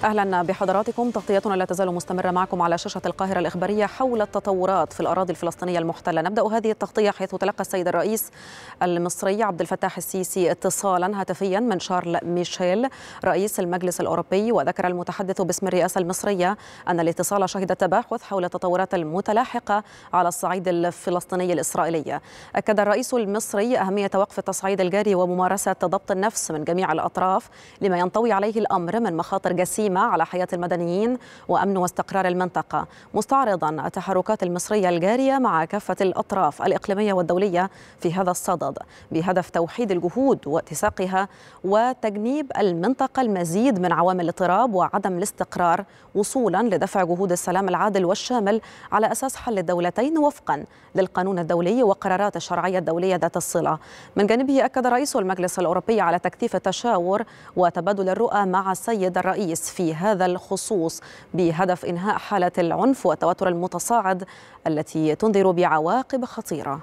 أهلا بحضراتكم. تغطيتنا لا تزال مستمرة معكم على شاشة القاهرة الإخبارية حول التطورات في الأراضي الفلسطينية المحتلة. نبدأ هذه التغطية حيث تلقى السيد الرئيس المصري عبد الفتاح السيسي اتصالا هاتفيا من شارل ميشيل رئيس المجلس الأوروبي، وذكر المتحدث باسم الرئاسة المصرية أن الاتصال شهد تباحث حول التطورات المتلاحقة على الصعيد الفلسطيني الإسرائيلي. أكد الرئيس المصري أهمية وقف التصعيد الجاري وممارسة ضبط النفس من جميع الأطراف لما ينطوي عليه الأمر من مخاطر جسيمة على حياة المدنيين وأمن واستقرار المنطقة، مستعرضا التحركات المصرية الجارية مع كافة الأطراف الإقليمية والدولية في هذا الصدد بهدف توحيد الجهود واتساقها وتجنيب المنطقة المزيد من عوامل الاضطراب وعدم الاستقرار، وصولا لدفع جهود السلام العادل والشامل على أساس حل الدولتين وفقا للقانون الدولي وقرارات الشرعية الدولية ذات الصلة. من جانبه أكد رئيس المجلس الأوروبي على تكثيف التشاور وتبادل الرؤى مع السيد الرئيس في هذا الخصوص بهدف إنهاء حالة العنف والتوتر المتصاعد التي تنذر بعواقب خطيرة.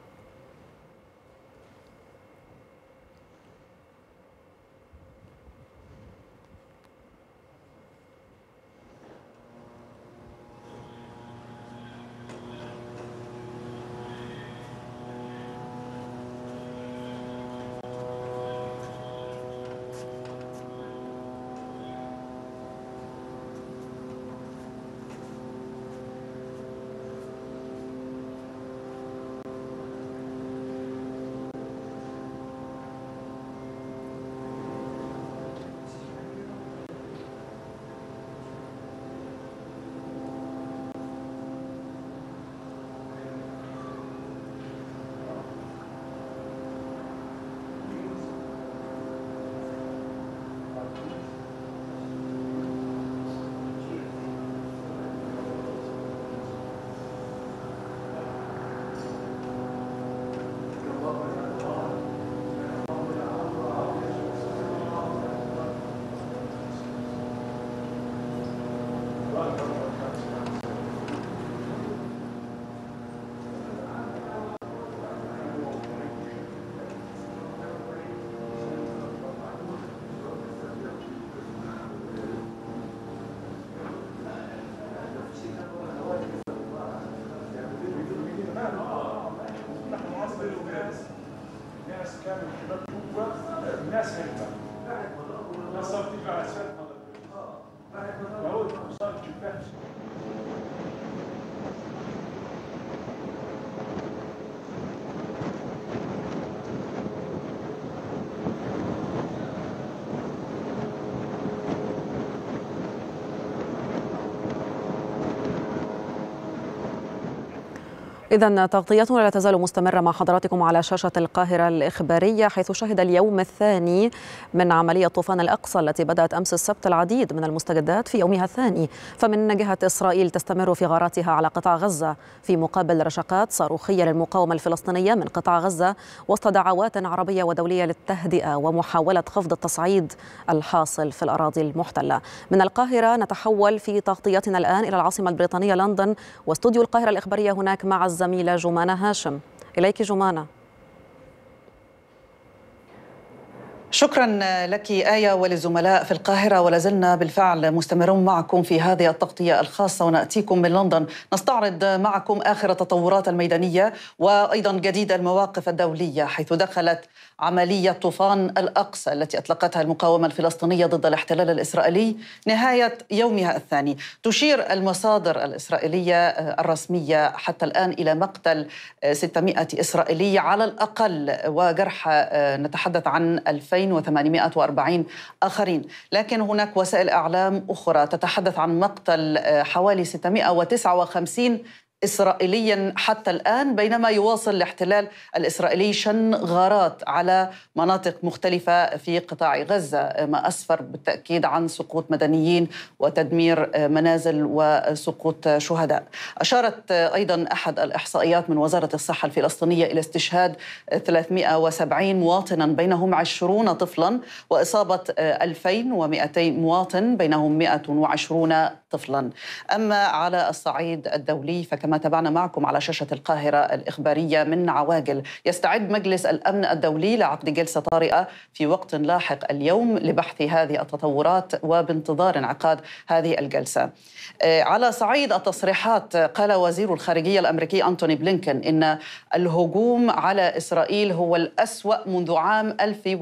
إذن تغطيتنا لا تزال مستمرة مع حضراتكم على شاشة القاهرة الإخبارية، حيث شهد اليوم الثاني من عملية طوفان الأقصى التي بدأت أمس السبت العديد من المستجدات في يومها الثاني. فمن جهة إسرائيل تستمر في غاراتها على قطاع غزة في مقابل رشقات صاروخية للمقاومة الفلسطينية من قطاع غزة وسط دعوات عربية ودولية للتهدئة ومحاولة خفض التصعيد الحاصل في الأراضي المحتلة. من القاهرة نتحول في تغطيتنا الآن إلى العاصمة البريطانية لندن واستوديو القاهرة الإخبارية هناك مع الزميلة جمانة هاشم. إليك جمانة. شكرا لك آية وللزملاء في القاهرة، ولازلنا بالفعل مستمرون معكم في هذه التغطية الخاصة ونأتيكم من لندن نستعرض معكم آخر التطورات الميدانية وأيضا جديد المواقف الدولية، حيث دخلت عملية طوفان الأقصى التي أطلقتها المقاومة الفلسطينية ضد الاحتلال الإسرائيلي نهاية يومها الثاني. تشير المصادر الإسرائيلية الرسمية حتى الآن إلى مقتل 600 إسرائيلي على الأقل وجرح نتحدث عن 2840 آخرين، لكن هناك وسائل إعلام أخرى تتحدث عن مقتل حوالي 659 إسرائيليا حتى الآن، بينما يواصل الاحتلال الإسرائيلي شن غارات على مناطق مختلفة في قطاع غزة، ما أسفر بالتأكيد عن سقوط مدنيين وتدمير منازل وسقوط شهداء. أشارت أيضا أحد الإحصائيات من وزارة الصحة الفلسطينية إلى استشهاد 370 مواطنا بينهم 20 طفلا وإصابة 2200 مواطن بينهم 120 طفلا. أما على الصعيد الدولي فكما كما تابعنا معكم على شاشة القاهرة الإخبارية من عواجل، يستعد مجلس الأمن الدولي لعقد جلسة طارئة في وقت لاحق اليوم لبحث هذه التطورات وبانتظار انعقاد هذه الجلسة. على صعيد التصريحات، قال وزير الخارجية الأمريكي أنتوني بلينكن إن الهجوم على إسرائيل هو الأسوأ منذ عام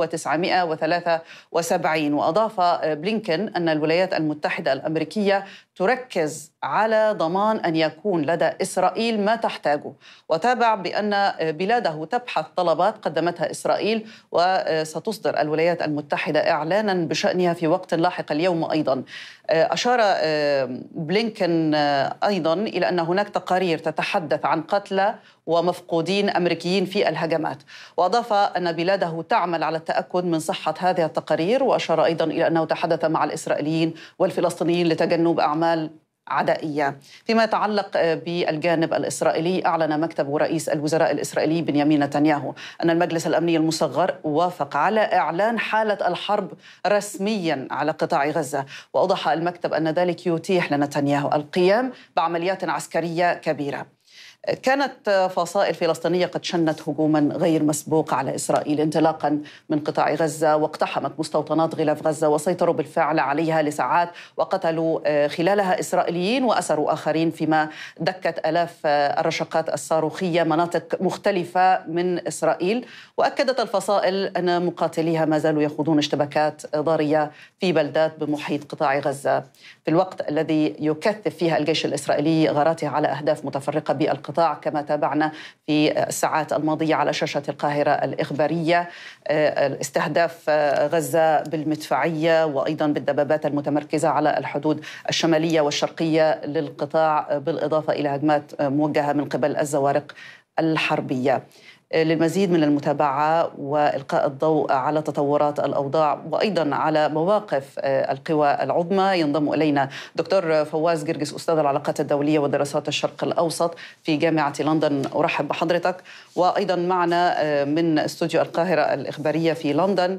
1973. وأضاف بلينكن أن الولايات المتحدة الأمريكية تركز على ضمان أن يكون لدى إسرائيل ما تحتاجه، وتابع بأن بلاده تبحث طلبات قدمتها إسرائيل وستصدر الولايات المتحدة إعلانا بشأنها في وقت لاحق اليوم. أيضا أشار بلينكن أيضا إلى أن هناك تقارير تتحدث عن قتلى ومفقودين أمريكيين في الهجمات، وأضاف أن بلاده تعمل على التأكد من صحة هذه التقارير. وأشار أيضا إلى أنه تحدث مع الإسرائيليين والفلسطينيين لتجنب أعمال عدائية. فيما يتعلق بالجانب الإسرائيلي، أعلن مكتب رئيس الوزراء الإسرائيلي بنيامين نتنياهو أن المجلس الأمني المصغر وافق على إعلان حالة الحرب رسميا على قطاع غزة. وأوضح المكتب أن ذلك يتيح لنتنياهو القيام بعمليات عسكرية كبيرة. كانت فصائل فلسطينية قد شنت هجوما غير مسبوق على إسرائيل انطلاقا من قطاع غزة، واقتحمت مستوطنات غلاف غزة وسيطروا بالفعل عليها لساعات، وقتلوا خلالها إسرائيليين وأسروا آخرين، فيما دكت آلاف الرشقات الصاروخية مناطق مختلفة من إسرائيل. وأكدت الفصائل أن مقاتليها ما زالوا يخوضون اشتباكات ضارية في بلدات بمحيط قطاع غزة، في الوقت الذي يكثف فيها الجيش الإسرائيلي غاراته على أهداف متفرقة بالقطاع، كما تابعنا في الساعات الماضية على شاشة القاهرة الإخبارية. استهداف غزة بالمدفعية وأيضا بالدبابات المتمركزة على الحدود الشمالية والشرقية للقطاع، بالإضافة إلى هجمات موجهة من قبل الزوارق الحربية. للمزيد من المتابعة وإلقاء الضوء على تطورات الأوضاع وأيضا على مواقف القوى العظمى، ينضم إلينا دكتور فواز جرجس، أستاذ العلاقات الدولية ودراسات الشرق الأوسط في جامعة لندن. أرحب بحضرتك. وأيضا معنا من استوديو القاهرة الإخبارية في لندن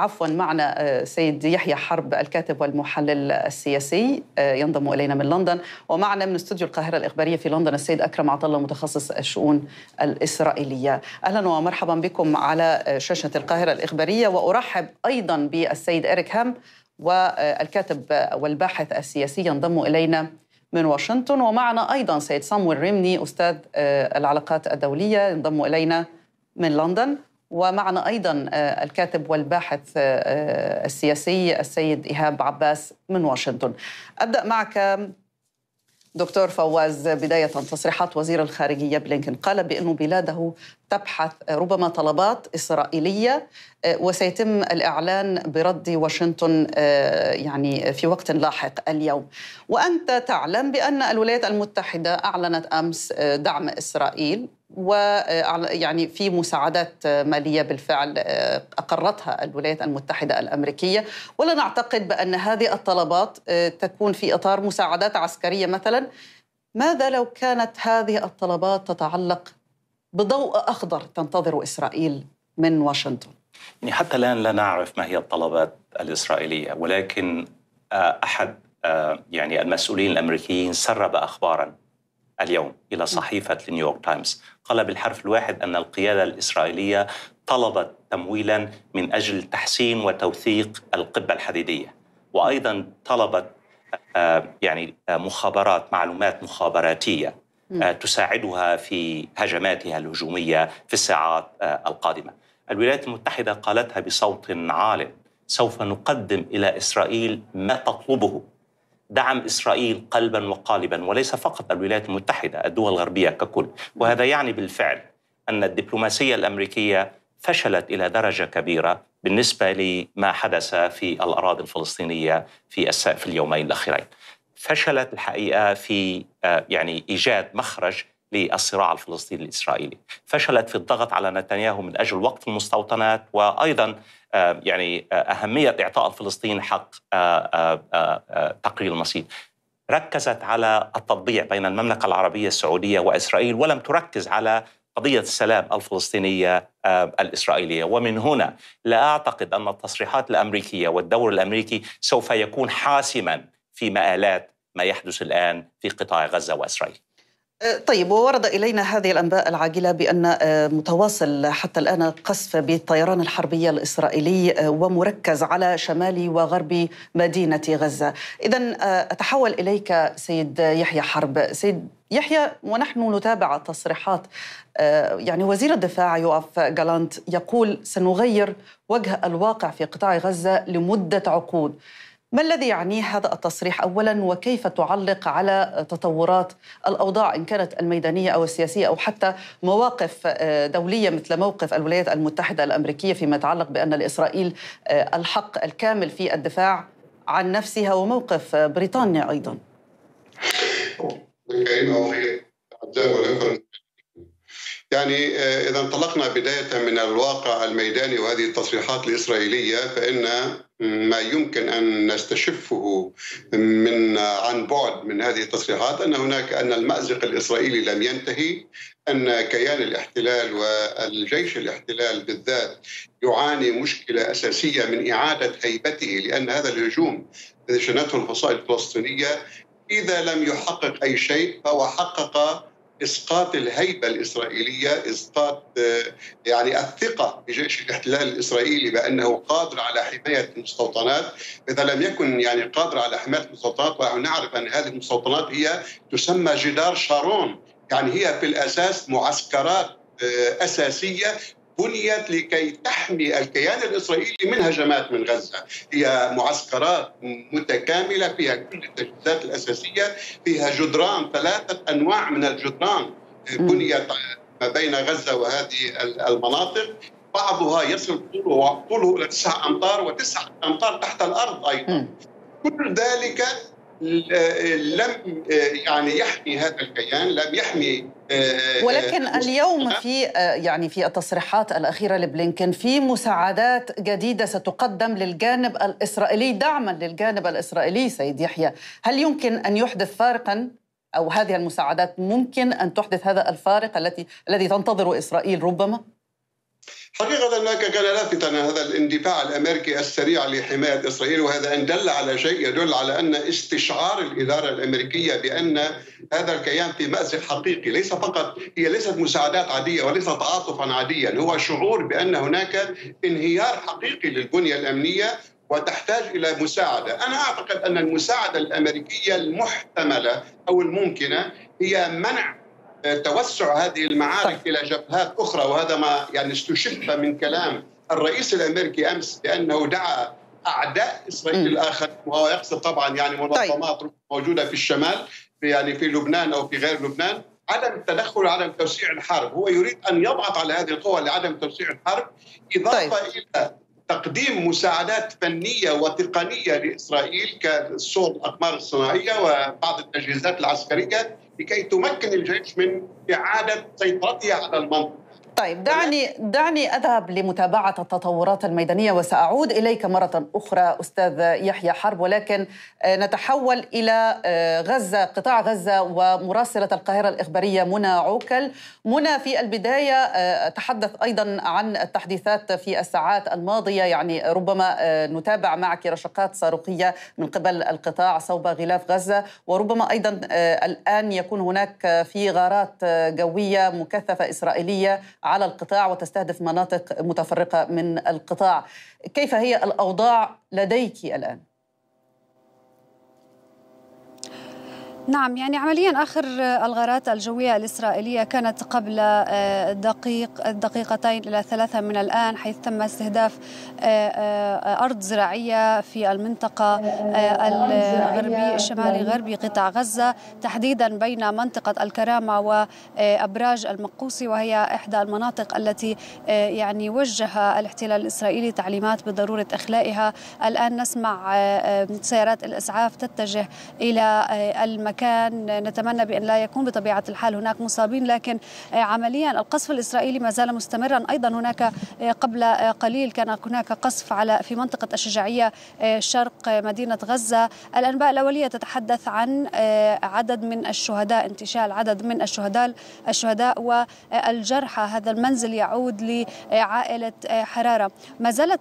معنا سيد يحيى حرب، الكاتب والمحلل السياسي، ينضم إلينا من لندن. ومعنا من استوديو القاهرة الإخبارية في لندن السيد أكرم عطلة، متخصص الشؤون الإسرائيلية. أهلا ومرحبا بكم على شاشة القاهرة الإخبارية. وأرحب أيضا بالسيد إريك هام، والكاتب والباحث السياسي، ينضم إلينا من واشنطن. ومعنا أيضا سيد صامويل ريمني، أستاذ العلاقات الدولية، ينضم إلينا من لندن. ومعنا أيضا الكاتب والباحث السياسي السيد إيهاب عباس من واشنطن. أبدأ معك دكتور فواز. بداية، تصريحات وزير الخارجية بلينكن قال بأن بلاده تبحث ربما طلبات إسرائيلية وسيتم الإعلان برد واشنطن يعني في وقت لاحق اليوم. وأنت تعلم بأن الولايات المتحدة أعلنت أمس دعم إسرائيل، ويعني في مساعدات مالية بالفعل أقرتها الولايات المتحدة الأمريكية، ولا نعتقد بأن هذه الطلبات تكون في إطار مساعدات عسكرية مثلا. ماذا لو كانت هذه الطلبات تتعلق بضوء أخضر تنتظر إسرائيل من واشنطن؟ يعني حتى الآن لا نعرف ما هي الطلبات الإسرائيلية، ولكن أحد يعني المسؤولين الأمريكيين سرب أخباراً اليوم إلى صحيفة نيويورك تايمز، قال بالحرف الواحد أن القيادة الإسرائيلية طلبت تمويلاً من أجل تحسين وتوثيق القبة الحديدية، وأيضاً طلبت يعني معلومات مخابراتية تساعدها في هجماتها الهجومية في الساعات القادمة. الولايات المتحدة قالتها بصوت عال: سوف نقدم إلى إسرائيل ما تطلبه، دعم إسرائيل قلباً وقالباً، وليس فقط الولايات المتحدة، الدول الغربية ككل. وهذا يعني بالفعل أن الدبلوماسية الأمريكية فشلت إلى درجة كبيرة بالنسبة لما حدث في الأراضي الفلسطينية في اليومين الأخيرين. فشلت الحقيقة في يعني إيجاد مخرج للصراع الفلسطيني الإسرائيلي، فشلت في الضغط على نتنياهو من أجل وقف المستوطنات، وأيضاً يعني أهمية إعطاء الفلسطينيين حق تقرير المصير. ركزت على التطبيع بين المملكة العربية السعودية وإسرائيل، ولم تركز على قضية السلام الفلسطينية الإسرائيلية. ومن هنا لا أعتقد أن التصريحات الأمريكية والدور الأمريكي سوف يكون حاسماً في مآلات ما يحدث الآن في قطاع غزة وإسرائيل. طيب، وورد إلينا هذه الأنباء العاجلة بأن متواصل حتى الآن قصف بالطيران الحربي الإسرائيلي ومركز على شمال وغرب مدينة غزة. إذن أتحول إليك سيد يحيى حرب. سيد يحيى، ونحن نتابع تصريحات يعني وزير الدفاع يوآف جالانت يقول سنغير وجه الواقع في قطاع غزة لمدة عقود. ما الذي يعنيه هذا التصريح أولاً، وكيف تعلق على تطورات الأوضاع إن كانت الميدانية أو السياسية أو حتى مواقف دولية مثل موقف الولايات المتحدة الأمريكية فيما يتعلق بأن لإسرائيل الحق الكامل في الدفاع عن نفسها، وموقف بريطانيا أيضاً؟ يعني إذا انطلقنا بداية من الواقع الميداني وهذه التصريحات الإسرائيلية، فإن ما يمكن أن نستشفه عن بعد من هذه التصريحات أن المأزق الإسرائيلي لم ينتهي، أن كيان الاحتلال والجيش الاحتلال بالذات يعاني مشكلة أساسية من إعادة هيبته، لأن هذا الهجوم الذي شنته الفصائل الفلسطينية إذا لم يحقق أي شيء فهو حقق إسقاط الهيبة الإسرائيلية، إسقاط يعني الثقة بجيش الاحتلال الإسرائيلي بأنه قادر على حماية المستوطنات. إذا لم يكن يعني قادر على حماية المستوطنات، ونحن نعرف أن هذه المستوطنات هي تسمى جدار شارون، يعني هي في الأساس معسكرات أساسية بنيت لكي تحمي الكيان الإسرائيلي من هجمات من غزة. هي معسكرات متكاملة فيها كل التجهيزات الأساسية، فيها جدران، 3 أنواع من الجدران بنيت ما بين غزة وهذه المناطق، بعضها يصل طوله إلى 9 أمتار و9 أمتار تحت الأرض أيضا. كل ذلك لم يعني يحمي هذا الكيان، لم يحمي. ولكن اليوم في التصريحات الأخيرة لبلينكن في مساعدات جديدة ستقدم للجانب الإسرائيلي، دعما للجانب الإسرائيلي. سيد يحيى، هل يمكن أن يحدث فارقا، أو هذه المساعدات ممكن أن تحدث هذا الفارق الذي تنتظر إسرائيل ربما؟ حقيقة أنك كان لافتا هذا الاندفاع الأمريكي السريع لحماية إسرائيل، وهذا إن دل على شيء يدل على أن استشعار الإدارة الأمريكية بأن هذا الكيان في مأزق حقيقي. ليس فقط، هي ليست مساعدات عادية وليس تعاطفا عاديا، هو شعور بأن هناك انهيار حقيقي للبنية الأمنية وتحتاج إلى مساعدة. أنا أعتقد أن المساعدة الأمريكية المحتملة أو الممكنة هي منع توسع هذه المعارك إلى جبهات أخرى، وهذا ما يعني استشف من كلام الرئيس الأمريكي أمس بأنه دعا أعداء إسرائيل الآخرين، وهو يقصد طبعا يعني منظمات موجودة في الشمال، يعني في لبنان أو في غير لبنان، عدم التدخل وعدم توسيع الحرب. هو يريد أن يضغط على هذه القوى لعدم توسيع الحرب، إضافة إلى تقديم مساعدات فنية وتقنية لإسرائيل كالصوت الأقمار الصناعية وبعض التجهيزات العسكرية لكي تمكن الجيش من إعادة سيطرتها على المنطقة. طيب، دعني أذهب لمتابعة التطورات الميدانية وسأعود إليك مرة أخرى أستاذ يحيى حرب، ولكن نتحول إلى غزة، قطاع غزة، ومراسلة القاهرة الإخبارية منى عوكل. منى، في البداية تحدث أيضا عن التحديثات في الساعات الماضية، يعني ربما نتابع معك رشقات صاروخية من قبل القطاع صوب غلاف غزة، وربما أيضا الآن يكون هناك في غارات جوية مكثفة إسرائيلية على القطاع وتستهدف مناطق متفرقة من القطاع. كيف هي الأوضاع لديك الآن؟ نعم، يعني عمليا آخر الغارات الجوية الإسرائيلية كانت قبل دقيقتين إلى 3 من الآن، حيث تم استهداف أرض زراعية في المنطقة الغربي الشمالي غربي قطاع غزة، تحديدا بين منطقة الكرامة وأبراج المقوسي، وهي إحدى المناطق التي يعني وجه الاحتلال الإسرائيلي تعليمات بضرورة إخلائها. الآن نسمع سيارات الإسعاف تتجه إلى المكان. نتمنى بأن لا يكون بطبيعة الحال هناك مصابين، لكن عمليا القصف الإسرائيلي ما زال مستمرا. أيضا هناك قبل قليل كان هناك قصف في منطقة الشجاعية شرق مدينة غزة. الأنباء الأولية تتحدث عن عدد من الشهداء، انتشال عدد من الشهداء والجرحى. هذا المنزل يعود لعائلة حرارة. ما زالت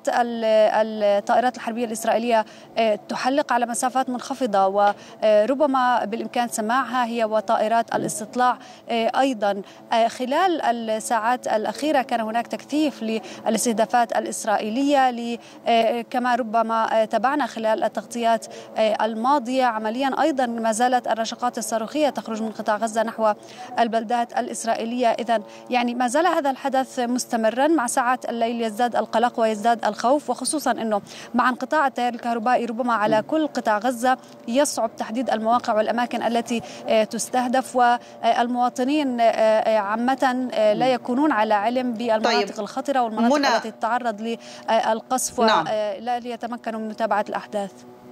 الطائرات الحربية الإسرائيلية تحلق على مسافات منخفضة، وربما بالإمكان بإمكان سماعها هي وطائرات الاستطلاع. أيضا خلال الساعات الأخيرة كان هناك تكثيف للاستهدافات الإسرائيلية، كما ربما تابعنا خلال التغطيات الماضية. عمليا أيضا ما زالت الرشقات الصاروخية تخرج من قطاع غزة نحو البلدات الإسرائيلية. إذن يعني ما زال هذا الحدث مستمرا. مع ساعات الليل يزداد القلق ويزداد الخوف، وخصوصا أنه مع انقطاع التيار الكهربائي ربما على كل قطاع غزة يصعب تحديد المواقع والأماكن التي تستهدف، والمواطنين عامة لا يكونون على علم بالمناطق الخطرة والمناطق التي تتعرض للقصف ولا يتمكنوا من متابعة الأحداث.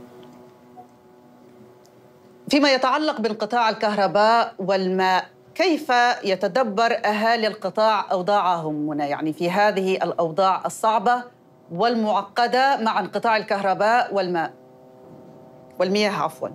فيما يتعلق بانقطاع الكهرباء والماء، كيف يتدبر أهالي القطاع أوضاعهم هنا، يعني في هذه الأوضاع الصعبة والمعقدة مع انقطاع الكهرباء والمياه عفواً؟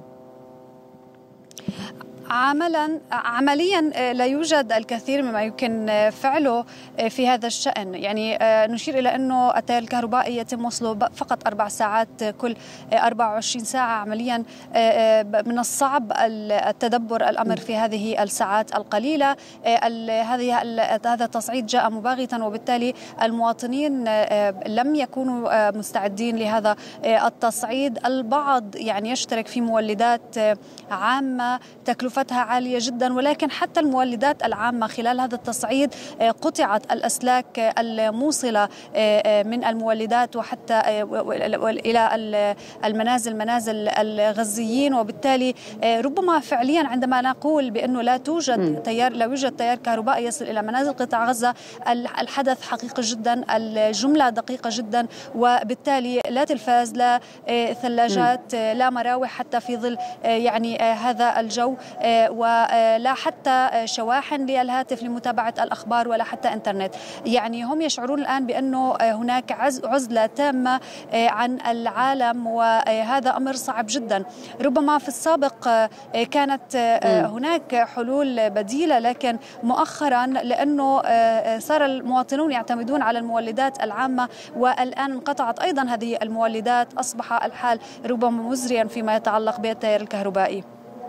عمليا لا يوجد الكثير مما يمكن فعله في هذا الشأن. يعني نشير إلى أنه التيار الكهربائي يتم وصله فقط 4 ساعات كل 24 ساعة. عمليا من الصعب التدبر الأمر في هذه الساعات القليلة. هذا التصعيد جاء مباغتا، وبالتالي المواطنين لم يكونوا مستعدين لهذا التصعيد. البعض يعني يشترك في مولدات عامة تكلفتها عالية جدا، ولكن حتى المولدات العامة خلال هذا التصعيد قطعت الأسلاك الموصلة من المولدات وحتى إلى منازل الغزيين. وبالتالي ربما فعليا عندما نقول بأنه لا يوجد تيار كهربائي يصل إلى منازل قطاع غزة، الحدث حقيقي جدا، الجملة دقيقة جدا، وبالتالي لا تلفاز، لا ثلاجات، لا مراوح حتى في ظل يعني هذا الجو، ولا حتى شواحن للهاتف لمتابعة الأخبار، ولا حتى إنترنت. يعني هم يشعرون الآن بأنه هناك عزلة تامة عن العالم، وهذا أمر صعب جدا. ربما في السابق كانت هناك حلول بديلة، لكن مؤخرا لأنه صار المواطنون يعتمدون على المولدات العامة، والآن انقطعت أيضا هذه المولدات، أصبح الحال ربما مزريا فيما يتعلق بالتيار الكهربائي.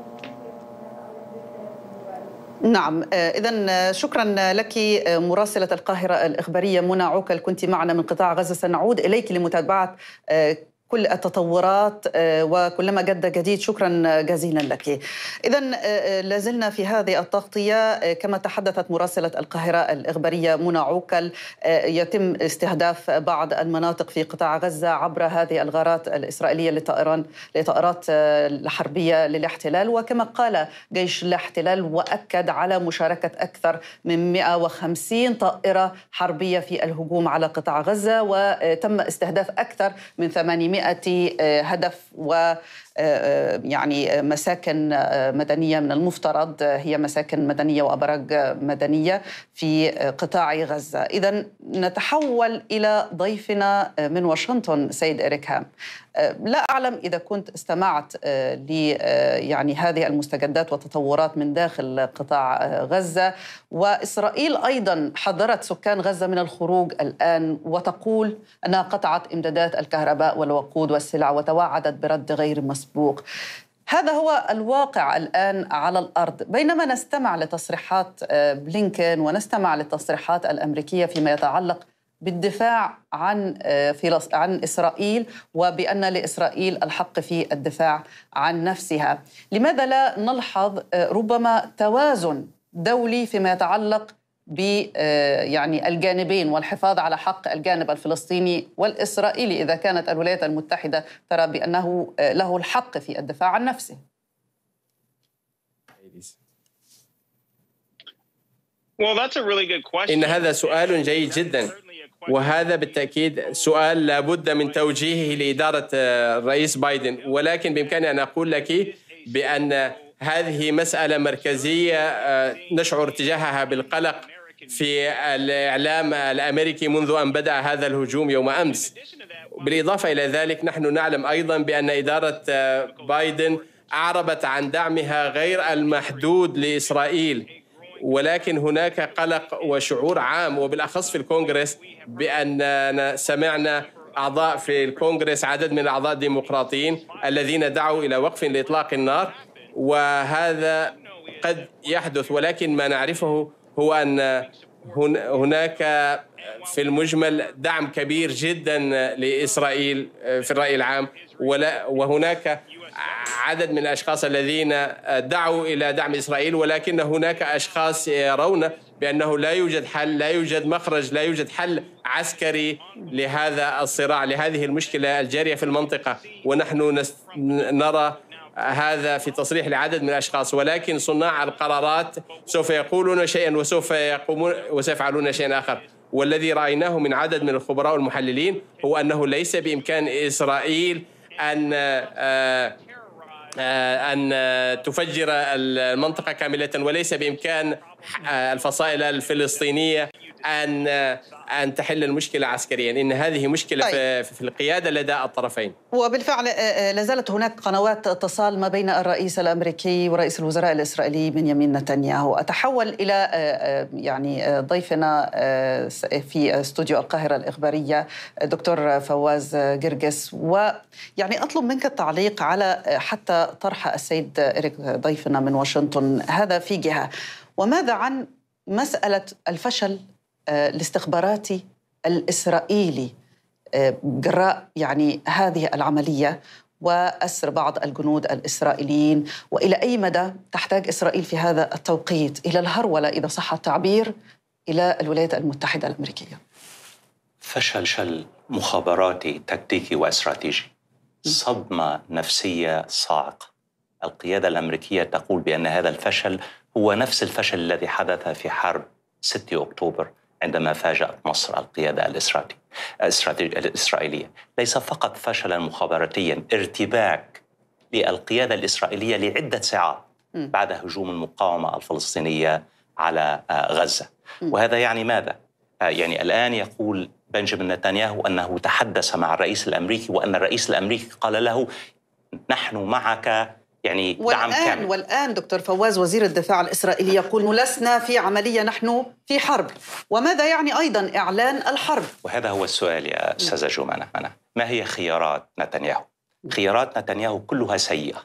نعم، إذن شكرا لك مراسلة القاهرة الإخبارية منى عوكل، كنت معنا من قطاع غزة. سنعود إليك لمتابعة كل التطورات وكلما جد جديد. شكرا جزيلا لك. إذن لازلنا في هذه التغطية كما تحدثت مراسلة القاهرة الإخبارية منى عوكل، يتم استهداف بعض المناطق في قطاع غزة عبر هذه الغارات الإسرائيلية لطائرات الحربية للاحتلال. وكما قال جيش الاحتلال وأكد على مشاركة أكثر من 150 طائرة حربية في الهجوم على قطاع غزة، وتم استهداف أكثر من 800 هدف و يعني مساكن مدنية من المفترض هي مساكن مدنية وأبراج مدنية في قطاع غزة. إذن نتحول إلى ضيفنا من واشنطن سيد إريك هام. لا أعلم إذا كنت استمعت يعني هذه المستجدات والتطورات من داخل قطاع غزة، وإسرائيل أيضا حذرت سكان غزة من الخروج الآن وتقول أنها قطعت إمدادات الكهرباء والوقود والسلع وتوعدت برد غير مسبوق. هذا هو الواقع الآن على الأرض، بينما نستمع لتصريحات بلينكين ونستمع للتصريحات الأمريكية فيما يتعلق بالدفاع عن إسرائيل، وبأن لإسرائيل الحق في الدفاع عن نفسها. لماذا لا نلحظ ربما توازن دولي فيما يتعلق يعني الجانبين والحفاظ على حق الجانب الفلسطيني والإسرائيلي إذا كانت الولايات المتحدة ترى بأنه له الحق في الدفاع عن نفسه؟ إن هذا سؤال جيد جدا، وهذا بالتأكيد سؤال لابد من توجيهه لإدارة الرئيس بايدن، ولكن بإمكاني أن أقول لك بأن هذه مسألة مركزية نشعر تجاهها بالقلق في الإعلام الأمريكي منذ أن بدأ هذا الهجوم يوم أمس. بالإضافة إلى ذلك نحن نعلم أيضا بأن إدارة بايدن أعربت عن دعمها غير المحدود لإسرائيل، ولكن هناك قلق وشعور عام وبالأخص في الكونغرس، بأننا سمعنا أعضاء في الكونغرس عدد من الأعضاء الديمقراطيين الذين دعوا إلى وقف لإطلاق النار، وهذا قد يحدث، ولكن ما نعرفه هو أن هناك في المجمل دعم كبير جدا لإسرائيل في الرأي العام، وهناك عدد من الأشخاص الذين دعوا إلى دعم إسرائيل، ولكن هناك أشخاص يرون بأنه لا يوجد حل، لا يوجد مخرج، لا يوجد حل عسكري لهذا الصراع، لهذه المشكلة الجارية في المنطقة. ونحن نرى هذا في تصريح لعدد من الأشخاص، ولكن صناع القرارات سوف يقولون شيئا وسوف يقومون وسيفعلون شيئا آخر. والذي رأيناه من عدد من الخبراء والمحللين هو أنه ليس بإمكان إسرائيل أن تفجر المنطقة كاملة، وليس بإمكان الفصائل الفلسطينية أن تحل المشكلة عسكريا. إن هذه مشكلة في القيادة لدى الطرفين. وبالفعل لازالت هناك قنوات اتصال ما بين الرئيس الأمريكي ورئيس الوزراء الإسرائيلي بنيامين نتنياهو. أتحول إلى ضيفنا في استوديو القاهرة الإخبارية دكتور فواز جرجس، ويعني أطلب منك التعليق على حتى طرح السيد إريك ضيفنا من واشنطن هذا في جهة، وماذا عن مسألة الفشل الاستخباراتي الإسرائيلي جراء يعني هذه العملية وأسر بعض الجنود الإسرائيليين، وإلى أي مدى تحتاج إسرائيل في هذا التوقيت إلى الهرولة إذا صح التعبير إلى الولايات المتحدة الأمريكية؟ فشل مخابراتي تكتيكي واستراتيجي، صدمة نفسية صاعقة. القيادة الأمريكية تقول بأن هذا الفشل هو نفس الفشل الذي حدث في حرب 6 أكتوبر عندما فاجأت مصر القيادة الإسرائيلية. ليس فقط فشلا مخابراتيا، ارتباك للقيادة الإسرائيلية لعدة ساعات بعد هجوم المقاومة الفلسطينية على غزة. وهذا يعني ماذا؟ يعني الآن يقول بنجامين نتنياهو أنه تحدث مع الرئيس الأمريكي، وأن الرئيس الأمريكي قال له نحن معك، يعني دعم كامل. والآن دكتور فواز وزير الدفاع الإسرائيلي يقول لسنا في عملية، نحن في حرب. وماذا يعني أيضا إعلان الحرب؟ وهذا هو السؤال يا أستاذة جمانة. ما هي خيارات نتنياهو؟ خيارات نتنياهو كلها سيئة.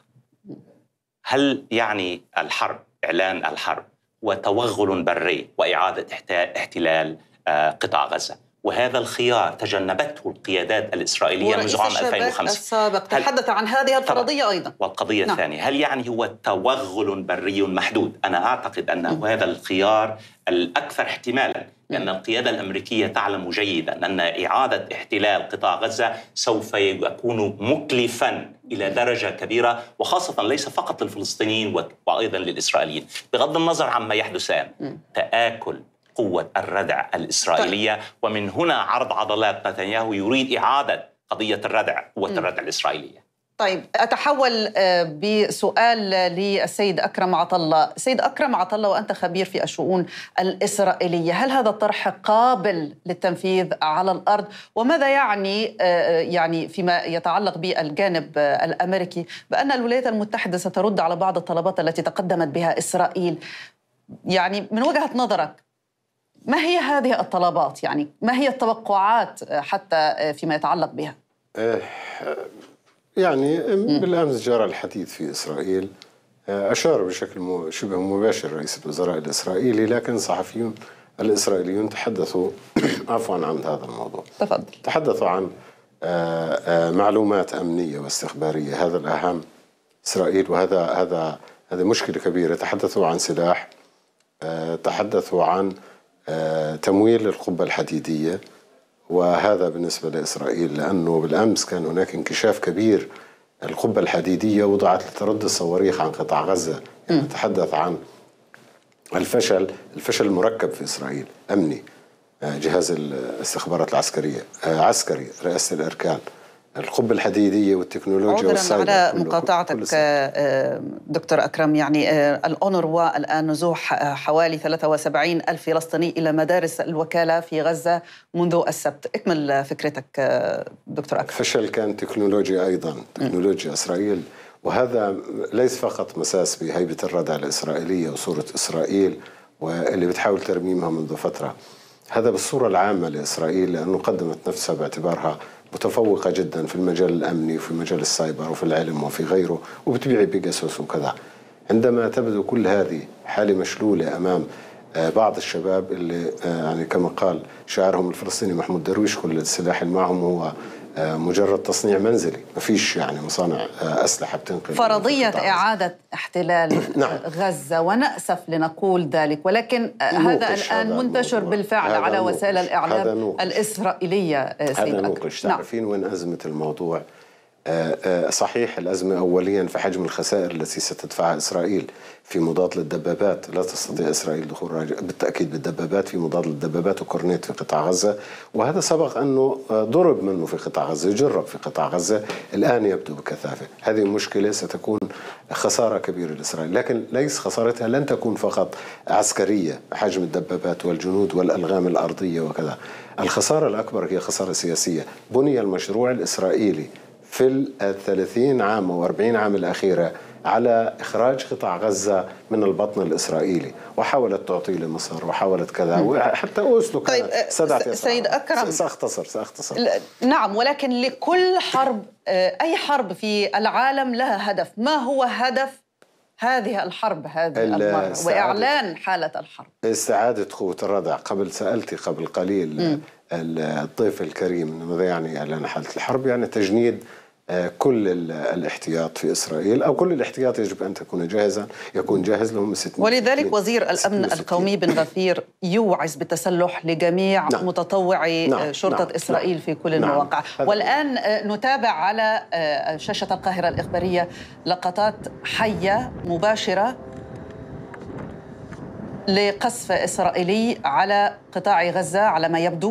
هل يعني الحرب، إعلان الحرب وتوغل بري وإعادة احتلال قطاع غزة؟ وهذا الخيار تجنبته القيادات الإسرائيلية منذ عام 2005. السابق تحدث عن هذه الفرضية أيضا. والقضية الثانية، هل يعني هو توغل بري محدود؟ أنا أعتقد أنه هذا الخيار الأكثر احتمالا، لأن القيادة الأمريكية تعلم جيدا أن إعادة احتلال قطاع غزة سوف يكون مكلفا إلى درجة كبيرة، وخاصة ليس فقط للفلسطينيين وأيضا للإسرائيليين، بغض النظر عما يحدث الآن. تآكل قوة الردع الإسرائيلية، ومن هنا عرض عضلات نتنياهو يريد إعادة قضية الردع، قوة الردع الإسرائيلية. طيب أتحول بسؤال للسيد أكرم عطلة. سيد أكرم عطلة، وأنت خبير في الشؤون الإسرائيلية، هل هذا الطرح قابل للتنفيذ على الأرض؟ وماذا يعني فيما يتعلق بالجانب الأمريكي بأن الولايات المتحدة سترد على بعض الطلبات التي تقدمت بها إسرائيل؟ يعني من وجهة نظرك ما هي هذه الطلبات؟ يعني ما هي التوقعات حتى فيما يتعلق بها؟ يعني بالأمس جرى الحديث في إسرائيل، أشار بشكل شبه مباشر رئيس الوزراء الإسرائيلي، لكن الصحفيون الإسرائيليون تحدثوا عفوا عن هذا الموضوع. تفضل. تحدثوا عن معلومات أمنية واستخبارية، هذا الأهم. إسرائيل وهذا مشكلة كبيرة. تحدثوا عن سلاح، تحدثوا عن تمويل القبة الحديدية، وهذا بالنسبة لإسرائيل لأنه بالأمس كان هناك انكشاف كبير. القبة الحديدية وضعت لترد الصواريخ عن قطاع غزة. يعني نتحدث عن الفشل المركب في إسرائيل، أمني، جهاز الاستخبارات العسكرية، عسكري، رئاسة الأركان، القبة الحديدية والتكنولوجيا والسايبر. على مقاطعتك دكتور أكرم، يعني الأونروا الآن نزوح حوالي 73,000 فلسطيني إلى مدارس الوكالة في غزة منذ السبت. اكمل فكرتك دكتور أكرم. فشل كان تكنولوجيا أيضا، تكنولوجيا إسرائيل، وهذا ليس فقط مساس بهيبة الردع الإسرائيلية وصورة إسرائيل واللي بتحاول ترميمها منذ فترة، هذا بالصورة العامة لإسرائيل، لأنه قدمت نفسها باعتبارها متفوقة جدا في المجال الأمني وفي مجال السايبر وفي العلم وفي غيره، وبتبيع بيجاسوس وكذا. عندما تبدو كل هذه حالة مشلولة أمام بعض الشباب اللي يعني كما قال شاعرهم الفلسطيني محمود درويش كل السلاح اللي معهم هو مجرد تصنيع منزلي، ما فيش يعني مصانع أسلحة بتنقل. فرضية إعادة احتلال نعم. غزة، ونأسف لنقول ذلك، ولكن هذا الآن منتشر بالفعل على وسائل الإعلام الإسرائيلية. هذا نوقش. تعرفين وين أزمة الموضوع؟ صحيح الأزمة أوليا في حجم الخسائر التي ستدفعها إسرائيل في مضاد للدبابات. لا تستطيع إسرائيل دخول بالتأكيد بالدبابات في مضاد للدبابات وكورنيت في قطاع غزة، وهذا سبق أنه ضرب منه في قطاع غزة، جرب في قطاع غزة، الآن يبدو بكثافة. هذه مشكلة ستكون خسارة كبيرة لإسرائيل، لكن ليس خسارتها لن تكون فقط عسكرية حجم الدبابات والجنود والألغام الأرضية وكذا. الخسارة الأكبر هي خسارة سياسية. بني المشروع الإسرائيلي في 30 عام و 40 عام الأخيرة على إخراج قطاع غزة من البطن الإسرائيلي، وحاولت تعطي لمصر وحاولت كذا، وحتى أوسلو طيب سيد أكرم سأختصر نعم، ولكن لكل حرب، أي حرب في العالم لها هدف. ما هو هدف هذه الحرب هذه المرة وإعلان حالة الحرب؟ استعادة قوة الردع. سألتي قبل قليل الضيف الكريم ماذا يعني إعلان حالة الحرب؟ يعني تجنيد كل الاحتياط في إسرائيل، أو كل الاحتياط يجب أن يكون جاهز لهم 600. ولذلك وزير الأمن القومي بن غفير يوعز بالتسلح لجميع متطوعي شرطة إسرائيل في كل المواقع. والآن نتابع على شاشة القاهرة الإخبارية لقطات حية مباشرة لقصف إسرائيلي على قطاع غزة على ما يبدو.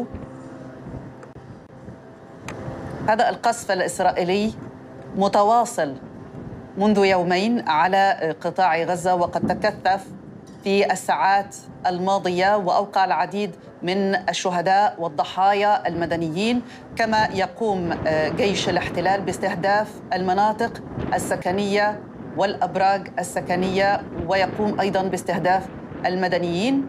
هذا القصف الإسرائيلي متواصل منذ يومين على قطاع غزة، وقد تكثف في الساعات الماضية وأوقع العديد من الشهداء والضحايا المدنيين، كما يقوم جيش الاحتلال باستهداف المناطق السكنية والأبراج السكنية، ويقوم أيضا باستهداف المدنيين.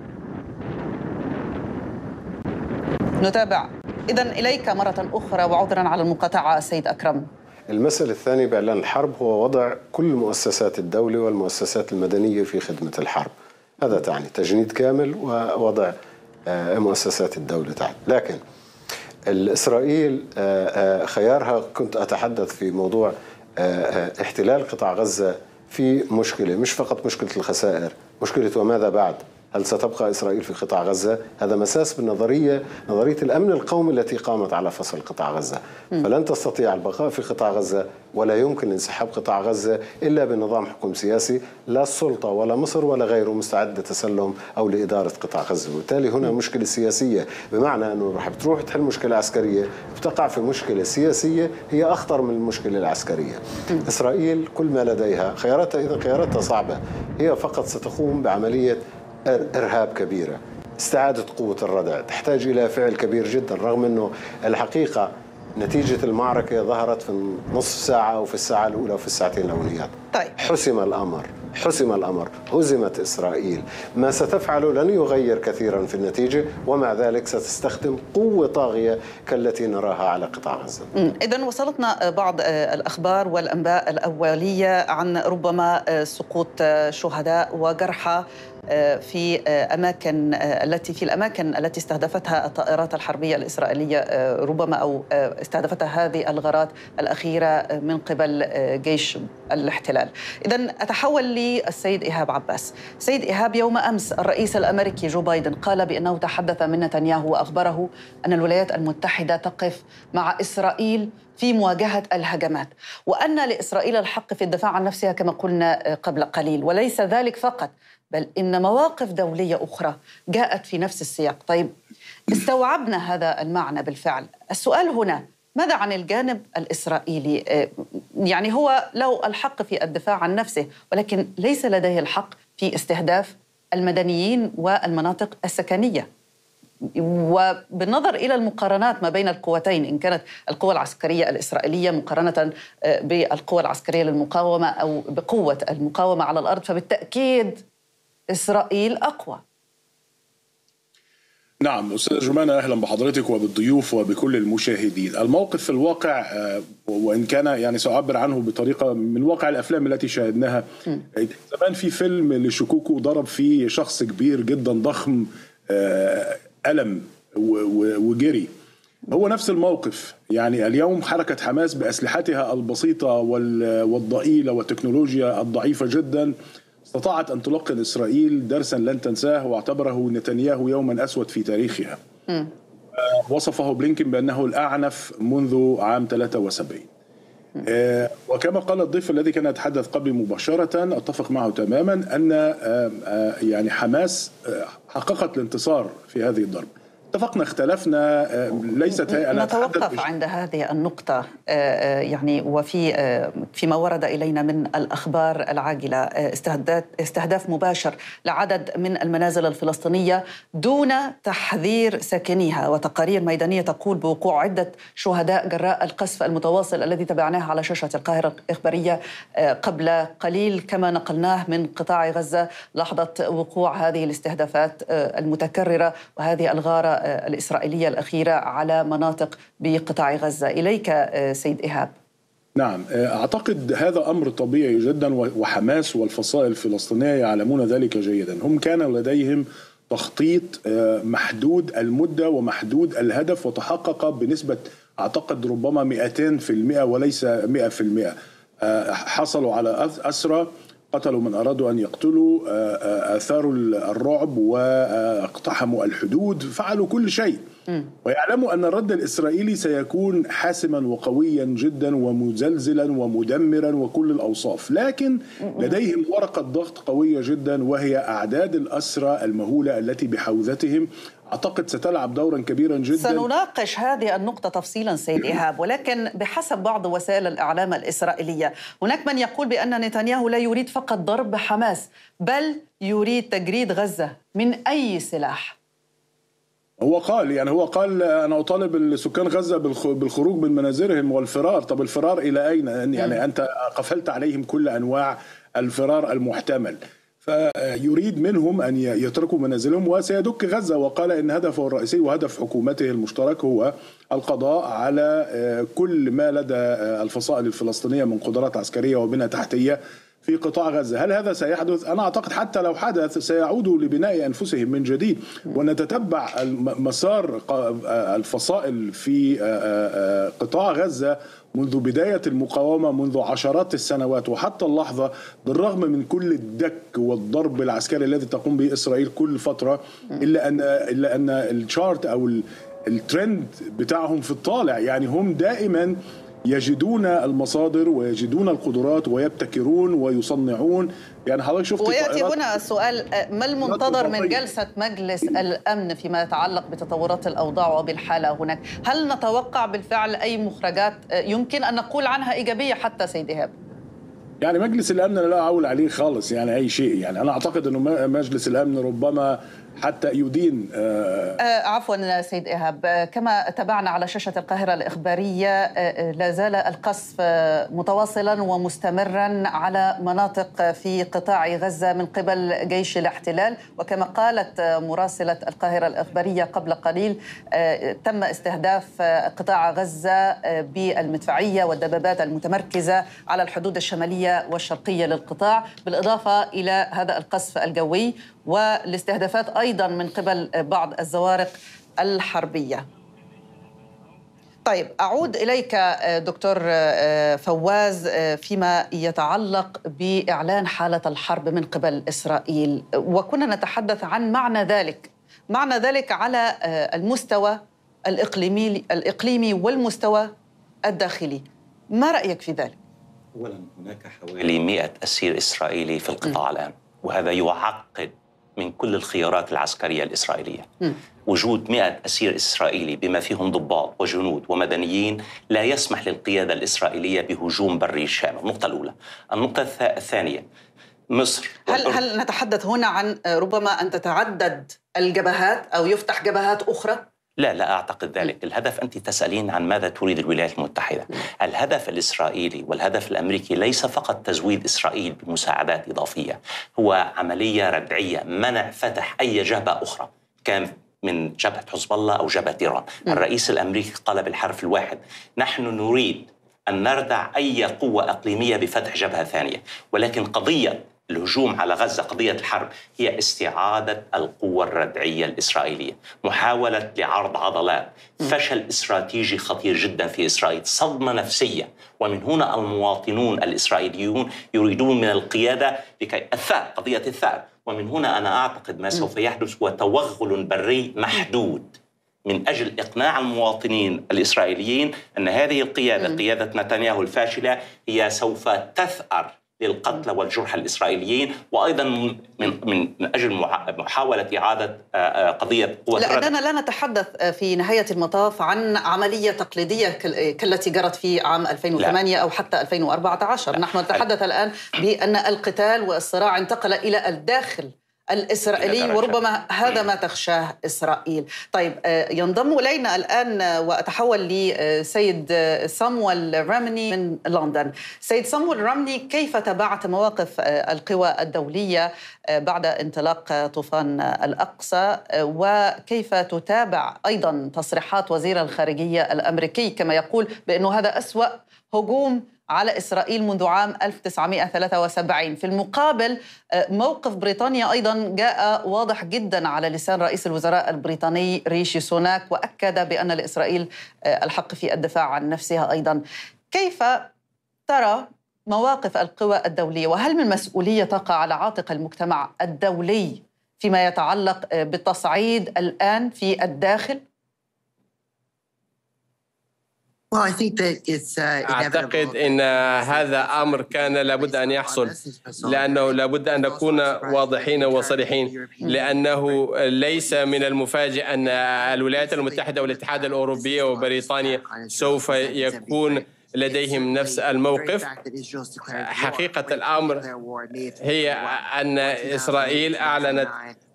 نتابع إذن إليك مرة أخرى، وعذرا على المقاطعة السيد أكرم. المسألة الثانية بإعلان الحرب هو وضع كل مؤسسات الدولة والمؤسسات المدنية في خدمة الحرب. هذا تعني تجنيد كامل ووضع مؤسسات الدولة تحت. لكن إسرائيل خيارها، كنت أتحدث في موضوع احتلال قطاع غزة في مشكلة، مش فقط مشكلة الخسائر، مشكلة وماذا بعد. هل ستبقى إسرائيل في قطاع غزة؟ هذا مساس بالنظرية، نظرية الأمن القومي التي قامت على فصل قطاع غزة. فلن تستطيع البقاء في قطاع غزة، ولا يمكن انسحاب قطاع غزة إلا بنظام حكم سياسي، لا السلطة ولا مصر ولا غيره مستعد لتسلم أو لإدارة قطاع غزة. وبالتالي هنا مشكلة سياسية، بمعنى أنه رح بتروح تحل مشكلة عسكرية بتقع في مشكلة سياسية هي أخطر من المشكلة العسكرية. إسرائيل كل ما لديها خياراتها، إذا خياراتها صعبة، هي فقط ستقوم بعملية إرهاب كبيرة، استعادة قوة الردع، تحتاج إلى فعل كبير جدا، رغم أنه الحقيقة نتيجة المعركة ظهرت في نصف ساعة أو في الساعة الأولى وفي الساعتين الأوليات. طيب. حسم الأمر، هزمت إسرائيل. ما ستفعله لن يغير كثيرا في النتيجة، ومع ذلك ستستخدم قوة طاغية كالتي نراها على قطاع غزة. إذن وصلتنا بعض الأخبار والأنباء الأولية عن ربما سقوط شهداء وجرحى في الأماكن التي استهدفتها الطائرات الحربية الإسرائيلية، ربما أو استهدفتها هذه الغارات الأخيرة من قبل جيش الاحتلال. إذن أتحول للسيد إيهاب عباس. سيد إيهاب، يوم أمس الرئيس الأمريكي جو بايدن قال بأنه تحدث من نتنياهو وأخبره أن الولايات المتحدة تقف مع إسرائيل في مواجهة الهجمات، وأن لإسرائيل الحق في الدفاع عن نفسها كما قلنا قبل قليل. وليس ذلك فقط، بل إن مواقف دولية أخرى جاءت في نفس السياق. طيب، استوعبنا هذا المعنى بالفعل. السؤال هنا، ماذا عن الجانب الإسرائيلي؟ يعني هو له الحق في الدفاع عن نفسه، ولكن ليس لديه الحق في استهداف المدنيين والمناطق السكنية. وبالنظر إلى المقارنات ما بين القوتين، إن كانت القوى العسكرية الإسرائيلية مقارنة بالقوى العسكرية للمقاومة أو بقوة المقاومة على الأرض، فبالتأكيد إسرائيل أقوى. نعم أستاذ جمانة، أهلا بحضرتك وبالضيوف وبكل المشاهدين. الموقف في الواقع وإن كان يعني سأعبر عنه بطريقة من واقع الأفلام التي شاهدناها زمان، في فيلم لشكوكو ضرب فيه شخص كبير جدا ضخم ألم وجري. هو نفس الموقف. يعني اليوم حركة حماس بأسلحتها البسيطة والضئيلة والتكنولوجيا الضعيفة جدا استطاعت أن تلقن إسرائيل درسا لن تنساه، واعتبره نتنياهو يوما أسود في تاريخها. وصفه بلينكن بأنه الأعنف منذ عام 73. وكما قال الضيف الذي كان يتحدث قبل مباشرة، أتفق معه تماما أن يعني حماس حققت الانتصار في هذه الضربة. اتفقنا اختلفنا، ليست هي. أنا نتوقف عند هذه النقطة يعني فيما ورد إلينا من الأخبار العاجلة، استهداف مباشر لعدد من المنازل الفلسطينية دون تحذير ساكنيها، وتقارير ميدانية تقول بوقوع عدة شهداء جراء القصف المتواصل الذي تابعناه على شاشة القاهرة الإخبارية قبل قليل، كما نقلناه من قطاع غزة لحظة وقوع هذه الاستهدافات المتكررة وهذه الغارة الإسرائيلية الأخيرة على مناطق بقطاع غزة. إليك سيد إيهاب. نعم، أعتقد هذا أمر طبيعي جدا، وحماس والفصائل الفلسطينية يعلمون ذلك جيدا. هم كان لديهم تخطيط محدود المدة ومحدود الهدف، وتحقق بنسبة أعتقد ربما 200% وليس 100%. حصلوا على أسرى، قتلوا من أرادوا أن يقتلوا، أثاروا الرعب واقتحموا الحدود، فعلوا كل شيء. ويعلموا أن الرد الإسرائيلي سيكون حاسما وقويا جدا ومزلزلا ومدمرا وكل الأوصاف، لكن لديهم ورقة ضغط قوية جدا، وهي أعداد الأسرى المهولة التي بحوزتهم. أعتقد ستلعب دورا كبيرا جدا. سنناقش هذه النقطة تفصيلا سيد إيهاب، ولكن بحسب بعض وسائل الإعلام الإسرائيلية هناك من يقول بأن نتنياهو لا يريد فقط ضرب حماس، بل يريد تجريد غزة من أي سلاح. هو قال أنا أطالب سكان غزة بالخروج من منازلهم والفرار. طب الفرار إلى أين؟ يعني أنت قفلت عليهم كل أنواع الفرار المحتمل، فيريد منهم أن يتركوا منازلهم وسيدك غزة. وقال إن هدفه الرئيسي وهدف حكومته المشترك هو القضاء على كل ما لدى الفصائل الفلسطينية من قدرات عسكرية وبنى تحتية في قطاع غزة. هل هذا سيحدث؟ أنا أعتقد حتى لو حدث سيعودوا لبناء أنفسهم من جديد. ونتتبع مسار الفصائل في قطاع غزة منذ بداية المقاومة، منذ عشرات السنوات وحتى اللحظة، بالرغم من كل الدك والضرب العسكري الذي تقوم به إسرائيل كل فترة، إلا أن الشارت أو الترند بتاعهم في الطالع. يعني هم دائما يجدون المصادر ويجدون القدرات ويبتكرون ويصنعون. يعني حضرتك شفت. ويأتي هنا السؤال، ما المنتظر من جلسة مجلس الأمن فيما يتعلق بتطورات الأوضاع وبالحالة هناك؟ هل نتوقع بالفعل أي مخرجات يمكن أن نقول عنها إيجابية حتى سيد إيهاب؟ يعني مجلس الأمن لا أعول عليه خالص يعني أي شيء. يعني أنا أعتقد أنه مجلس الأمن ربما حتى يدين عفوا سيد إيهاب، كما تابعنا على شاشة القاهرة الإخبارية لا زال القصف متواصلا ومستمرا على مناطق في قطاع غزة من قبل جيش الاحتلال. وكما قالت مراسلة القاهرة الإخبارية قبل قليل، تم استهداف قطاع غزة بالمدفعية والدبابات المتمركزة على الحدود الشمالية والشرقية للقطاع، بالإضافة إلى هذا القصف الجوي والاستهدافات أيضا من قبل بعض الزوارق الحربية. طيب، أعود إليك دكتور فواز فيما يتعلق بإعلان حالة الحرب من قبل إسرائيل، وكنا نتحدث عن معنى ذلك على المستوى الإقليمي والمستوى الداخلي. ما رأيك في ذلك؟ أولا، هناك حوالي 100 أسير إسرائيلي في القطاع الآن، وهذا يعقد من كل الخيارات العسكرية الإسرائيلية. وجود 100 أسير إسرائيلي بما فيهم ضباط وجنود ومدنيين لا يسمح للقيادة الإسرائيلية بهجوم بري شامل. النقطة الأولى. النقطة الثانية، مصر. هل نتحدث هنا عن ربما أن تتعدد الجبهات أو يفتح جبهات أخرى؟ لا أعتقد ذلك. الهدف، أنت تسألين عن ماذا تريد الولايات المتحدة. الهدف الإسرائيلي والهدف الأمريكي ليس فقط تزويد إسرائيل بمساعدات إضافية، هو عملية ردعية، منع فتح أي جبهة أخرى. كان من جبهة حزب الله أو جبهة إيران. الرئيس الأمريكي قال بالحرف الواحد: نحن نريد أن نردع أي قوة إقليمية بفتح جبهة ثانية، ولكن قضية الهجوم على غزة، قضية الحرب، هي استعادة القوة الردعية الإسرائيلية، محاولة لعرض عضلات، فشل استراتيجي خطير جدا في إسرائيل، صدمة نفسية. ومن هنا المواطنون الإسرائيليون يريدون من القيادة لكي قضية الثأر. ومن هنا أنا أعتقد ما سوف يحدث هو توغل بري محدود من أجل إقناع المواطنين الإسرائيليين أن هذه القيادة، قيادة نتنياهو الفاشلة، هي سوف تثأر للقتلى والجرحى الإسرائيليين، وأيضا من أجل محاولة إعادة قضية قوة الردع. لأننا لا نتحدث في نهاية المطاف عن عملية تقليدية كالتي جرت في عام 2008 أو حتى 2014. نحن نتحدث الآن بأن القتال والصراع انتقل إلى الداخل الإسرائيلي، وربما هذا ما تخشاه إسرائيل. طيب، ينضم إلينا الآن وأتحول لسيد صامويل رامني من لندن. سيد صامويل رامني، كيف تابعت مواقف القوى الدولية بعد انطلاق طوفان الأقصى، وكيف تتابع أيضا تصريحات وزير الخارجية الأمريكي كما يقول بأنه هذا أسوأ هجوم على إسرائيل منذ عام 1973؟ في المقابل موقف بريطانيا أيضا جاء واضح جدا على لسان رئيس الوزراء البريطاني ريشي سوناك، وأكد بأن لإسرائيل الحق في الدفاع عن نفسها أيضا. كيف ترى مواقف القوى الدولية، وهل من مسؤولية تقع على عاتق المجتمع الدولي فيما يتعلق بالتصعيد الآن في الداخل؟ أعتقد أن هذا أمر كان لابد أن يحصل، لأنه لابد أن نكون واضحين وصريحين، لأنه ليس من المفاجئ أن الولايات المتحدة والاتحاد الأوروبي وبريطانيا سوف يكون لديهم نفس الموقف. حقيقة الأمر هي أن إسرائيل أعلنت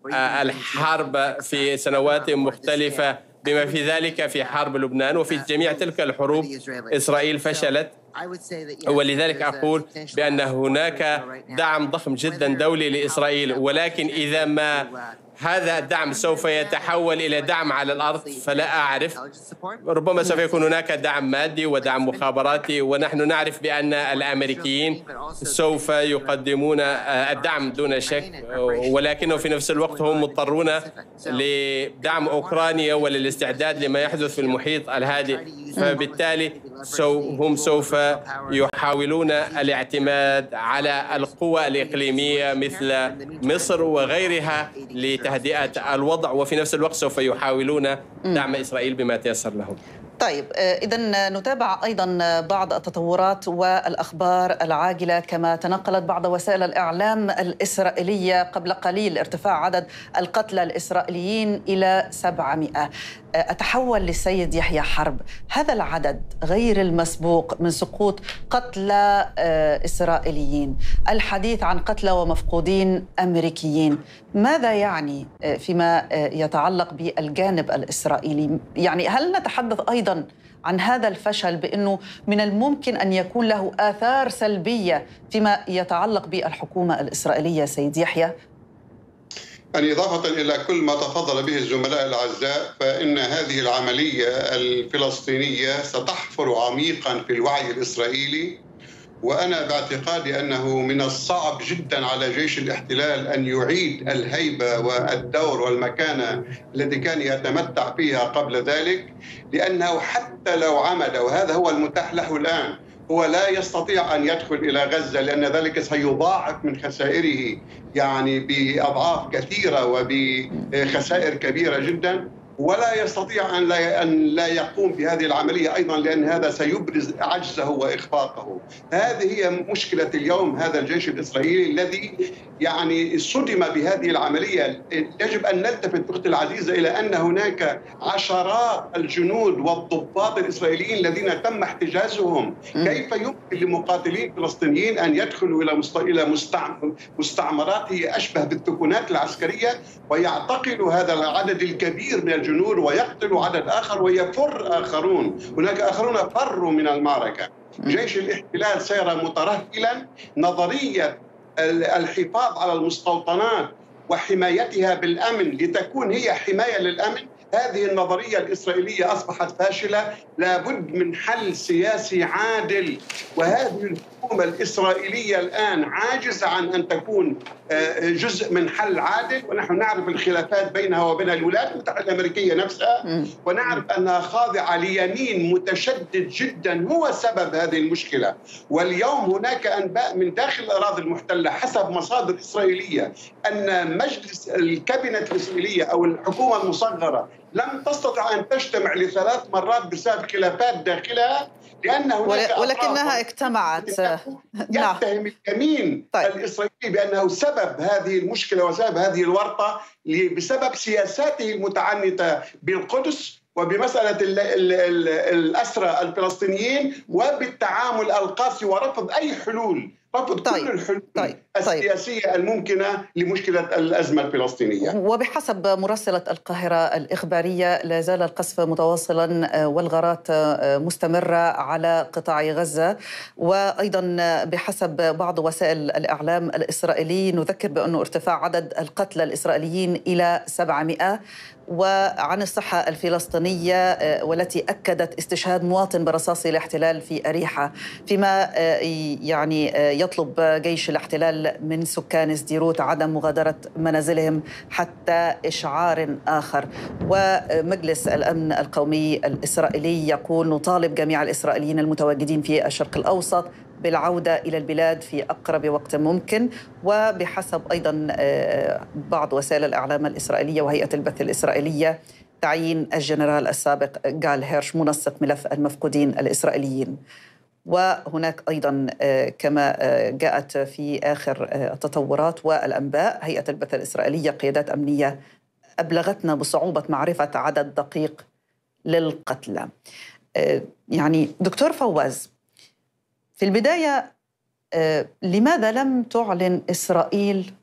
الحرب في سنوات مختلفة، بما في ذلك في حرب لبنان، وفي جميع تلك الحروب إسرائيل فشلت. ولذلك أقول بأن هناك دعم ضخم جدا دولي لإسرائيل، ولكن إذا ما هذا الدعم سوف يتحول إلى دعم على الأرض فلا أعرف. ربما سوف يكون هناك دعم مادي ودعم مخابراتي، ونحن نعرف بأن الأمريكيين سوف يقدمون الدعم دون شك، ولكنه في نفس الوقت هم مضطرون لدعم أوكرانيا وللاستعداد لما يحدث في المحيط الهادئ، فبالتالي هم سوف يحاولون الاعتماد على القوى الإقليمية مثل مصر وغيرها لتهدئة الوضع، وفي نفس الوقت سوف يحاولون دعم إسرائيل بما تيسر لهم. طيب، إذن نتابع أيضا بعض التطورات والأخبار العاجلة كما تنقلت بعض وسائل الإعلام الإسرائيلية قبل قليل ارتفاع عدد القتلى الإسرائيليين إلى 700. أتحول للسيد يحيى حرب، هذا العدد غير المسبوق من سقوط قتلى إسرائيليين، الحديث عن قتلى ومفقودين أمريكيين، ماذا يعني فيما يتعلق بالجانب الإسرائيلي؟ يعني هل نتحدث أيضا عن هذا الفشل بأنه من الممكن أن يكون له آثار سلبية فيما يتعلق بالحكومة الإسرائيلية سيد يحيى؟ يعني إضافة إلى كل ما تفضل به الزملاء الأعزاء، فإن هذه العملية الفلسطينية ستحفر عميقا في الوعي الإسرائيلي، وأنا باعتقادي أنه من الصعب جدا على جيش الاحتلال أن يعيد الهيبة والدور والمكانة التي كان يتمتع بها قبل ذلك، لأنه حتى لو عمد، وهذا هو المتاح له الآن، هو لا يستطيع أن يدخل إلى غزة، لأن ذلك سيضاعف من خسائره يعني بأضعاف كثيرة وبخسائر كبيرة جدا، ولا يستطيع أن لا يقوم بهذه العملية أيضا، لأن هذا سيبرز عجزه وإخفاقه. هذه هي مشكلة اليوم، هذا الجيش الإسرائيلي الذي يعني صدم بهذه العملية. يجب أن نلتفت أختي العزيزة إلى أن هناك عشرات الجنود والضباط الإسرائيليين الذين تم احتجازهم. كيف يمكن لمقاتلين فلسطينيين أن يدخلوا إلى مستعمرات هي أشبه بالتكونات العسكرية ويعتقلوا هذا العدد الكبير من الجنود ويقتلوا عدد آخر ويفر آخرون؟ هناك آخرون فروا من المعركة. جيش الاحتلال سير مترهلا. نظرية الحفاظ على المستوطنات وحمايتها بالأمن لتكون هي حماية للأمن، هذه النظرية الإسرائيلية أصبحت فاشلة. لابد من حل سياسي عادل، وهذه الحكومة الإسرائيلية الآن عاجزة عن أن تكون جزء من حل عادل. ونحن نعرف الخلافات بينها وبين الولايات المتحدة الأمريكية نفسها، ونعرف أنها خاضعة ليمين متشدد جدا هو سبب هذه المشكلة. واليوم هناك أنباء من داخل الأراضي المحتلة حسب مصادر إسرائيلية أن مجلس الكابينة الإسرائيلية أو الحكومة المصغرة لم تستطع أن تجتمع ل3 مرات بسبب خلافات داخلها، لأن هناك ولكنها اجتمعت. يتهم اليمين الإسرائيلي بأنه سبب هذه المشكلة وسبب هذه الورطة بسبب سياساته المتعنتة بالقدس وبمسألة الأسرى الفلسطينيين وبالتعامل القاسي ورفض أي حلول، رفض كل الحلول السياسية الممكنة لمشكلة الأزمة الفلسطينية. وبحسب مراسلة القاهرة الإخبارية لا زال القصف متواصلا والغارات مستمرة على قطاع غزة، وأيضا بحسب بعض وسائل الإعلام الإسرائيلي نذكر بأنه ارتفاع عدد القتلى الإسرائيليين إلى 700. وعن الصحة الفلسطينية والتي أكدت استشهاد مواطن برصاص الاحتلال في أريحة، فيما يعني يطلب جيش الاحتلال من سكان سديروت عدم مغادرة منازلهم حتى إشعار آخر. ومجلس الأمن القومي الإسرائيلي يقول نطالب جميع الإسرائيليين المتواجدين في الشرق الأوسط بالعودة إلى البلاد في أقرب وقت ممكن. وبحسب أيضا بعض وسائل الإعلام الإسرائيلية وهيئة البث الإسرائيلية تعيين الجنرال السابق جال هيرش منسق ملف المفقودين الإسرائيليين. وهناك أيضا كما جاءت في آخر التطورات والأنباء هيئة البث الإسرائيلية قيادات أمنية أبلغتنا بصعوبة معرفة عدد دقيق للقتلى. يعني دكتور فواز، في البداية لماذا لم تعلن إسرائيل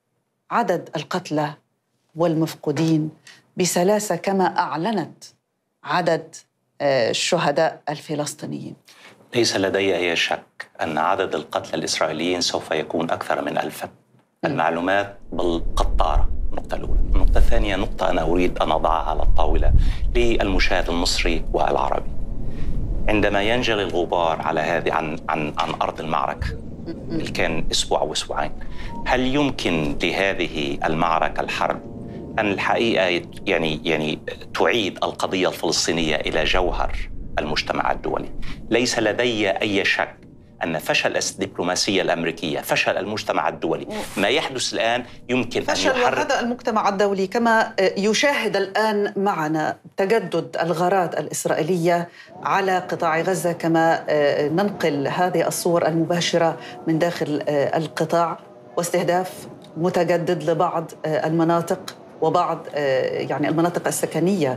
عدد القتلى والمفقودين بسلاسة كما أعلنت عدد الشهداء الفلسطينيين؟ ليس لدي أي شك أن عدد القتلى الإسرائيليين سوف يكون أكثر من 1000. المعلومات بالقطارة. النقطة الأولى. النقطة الثانية، نقطة أنا أريد أن أضعها على الطاولة للمشاهد المصري والعربي. عندما ينجلي الغبار على هذه عن أرض المعركة اللي كان أسبوع أو أسبوعين، هل يمكن لهذه المعركة الحرب أن الحقيقة يعني تعيد القضية الفلسطينية إلى جوهر المجتمع الدولي؟ ليس لدي أي شك أن فشل الدبلوماسية الأمريكية، فشل المجتمع الدولي، ما يحدث الآن يمكن فشل أن وهذا المجتمع الدولي كما يشاهد الآن معنا تجدد الغارات الإسرائيلية على قطاع غزة، كما ننقل هذه الصور المباشرة من داخل القطاع واستهداف متجدد لبعض المناطق وبعض يعني المناطق السكنية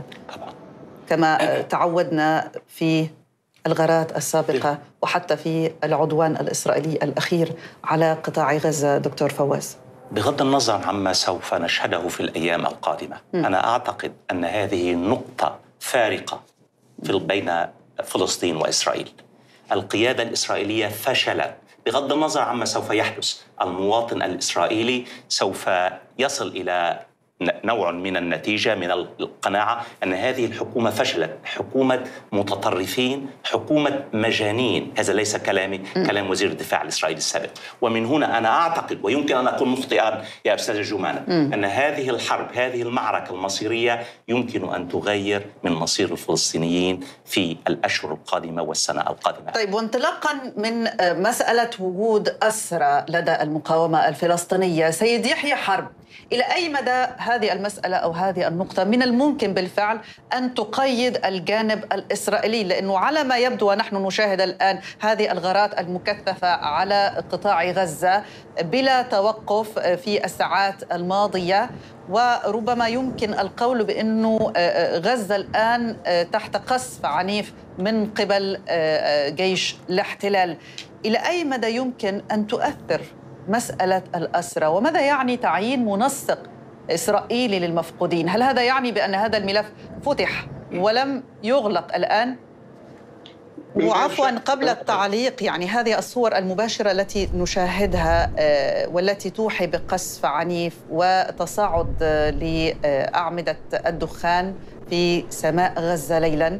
كما تعودنا في الغارات السابقة وحتى في العدوان الإسرائيلي الأخير على قطاع غزة. دكتور فواز، بغض النظر عما سوف نشهده في الأيام القادمة، أنا أعتقد أن هذه نقطة فارقة بين فلسطين وإسرائيل. القيادة الإسرائيلية فشلت بغض النظر عما سوف يحدث. المواطن الإسرائيلي سوف يصل إلى نوع من النتيجة من القناعة أن هذه الحكومة فشلت، حكومة متطرفين، حكومة مجانين. هذا ليس كلامي، كلام وزير الدفاع الإسرائيلي السابق. ومن هنا أنا أعتقد، ويمكن أن أكون مخطئا يا أستاذ جمانة، أن هذه الحرب، هذه المعركة المصيرية يمكن أن تغير من مصير الفلسطينيين في الأشهر القادمة والسنة القادمة. طيب، وانطلاقا من مسألة وجود أسرى لدى المقاومة الفلسطينية، سيد يحيى حرب، إلى أي مدى هذه المسألة أو هذه النقطة من الممكن بالفعل أن تقيد الجانب الإسرائيلي؟ لأنه على ما يبدو ونحن نشاهد الآن هذه الغارات المكثفة على قطاع غزة بلا توقف في الساعات الماضية، وربما يمكن القول بأنه غزة الآن تحت قصف عنيف من قبل جيش الاحتلال. إلى أي مدى يمكن أن تؤثر مسألة الأسرى؟ وماذا يعني تعيين منسق إسرائيلي للمفقودين؟ هل هذا يعني بأن هذا الملف فتح ولم يغلق الآن؟ وعفوا قبل التعليق، يعني هذه الصور المباشرة التي نشاهدها والتي توحي بقصف عنيف وتصاعد لأعمدة الدخان في سماء غزة ليلا،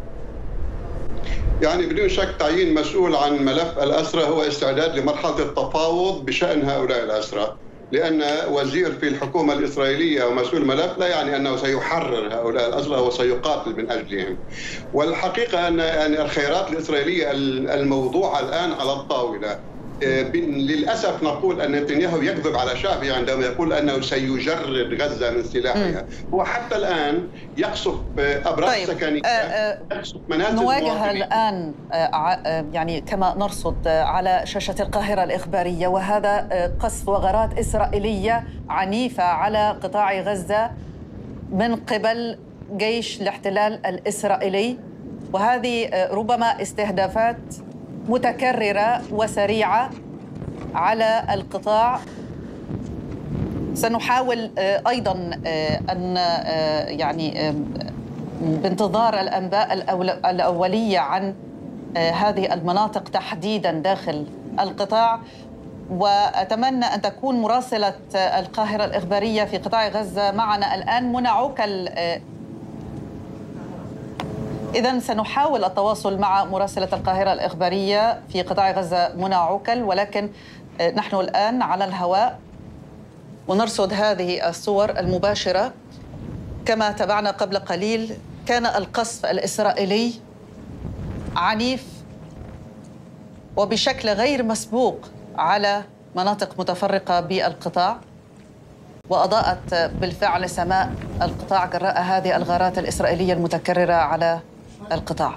يعني بدون شك تعيين مسؤول عن ملف الأسرى هو استعداد لمرحلة التفاوض بشأن هؤلاء الأسرى، لأن وزير في الحكومة الإسرائيلية ومسؤول الملف لا يعني أنه سيحرر هؤلاء الأسرى وسيقاتل من أجلهم. والحقيقة أن يعني الخيارات الإسرائيلية الموضوعة الآن على الطاولة، للأسف نقول أن نتنياهو يكذب على شعبه عندما يقول أنه سيجرد غزة من سلاحها. هو حتى الآن يقصف أبراج سكنية، يقصف منازل نواجه الآن يعني كما نرصد على شاشة القاهرة الإخبارية، وهذا قصف وغارات إسرائيلية عنيفة على قطاع غزة من قبل جيش الاحتلال الإسرائيلي، وهذه ربما استهدافات متكررة وسريعة على القطاع. سنحاول أيضا أن يعني بانتظار الأنباء الأولية عن هذه المناطق تحديدا داخل القطاع، وأتمنى أن تكون مراسلة القاهرة الإخبارية في قطاع غزة معنا الآن منى عوكل. إذن سنحاول التواصل مع مراسلة القاهرة الإخبارية في قطاع غزة منى عوكل، ولكن نحن الآن على الهواء ونرصد هذه الصور المباشرة. كما تابعنا قبل قليل كان القصف الإسرائيلي عنيف وبشكل غير مسبوق على مناطق متفرقة بالقطاع، وأضاءت بالفعل سماء القطاع جراء هذه الغارات الإسرائيلية المتكررة على القطاع.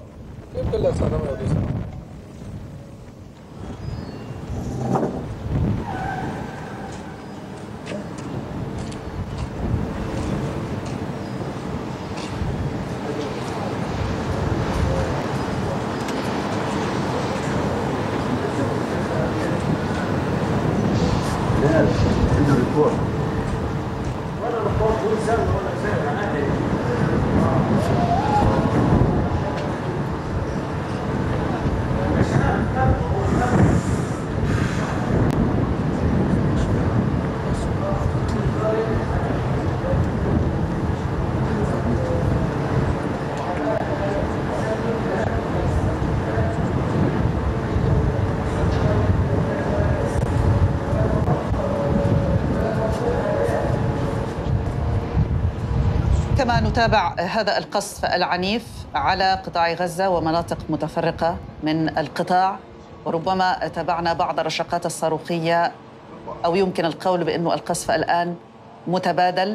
كما نتابع هذا القصف العنيف على قطاع غزة ومناطق متفرقة من القطاع، وربما تابعنا بعض الرشقات الصاروخية، أو يمكن القول بأنه القصف الآن متبادل،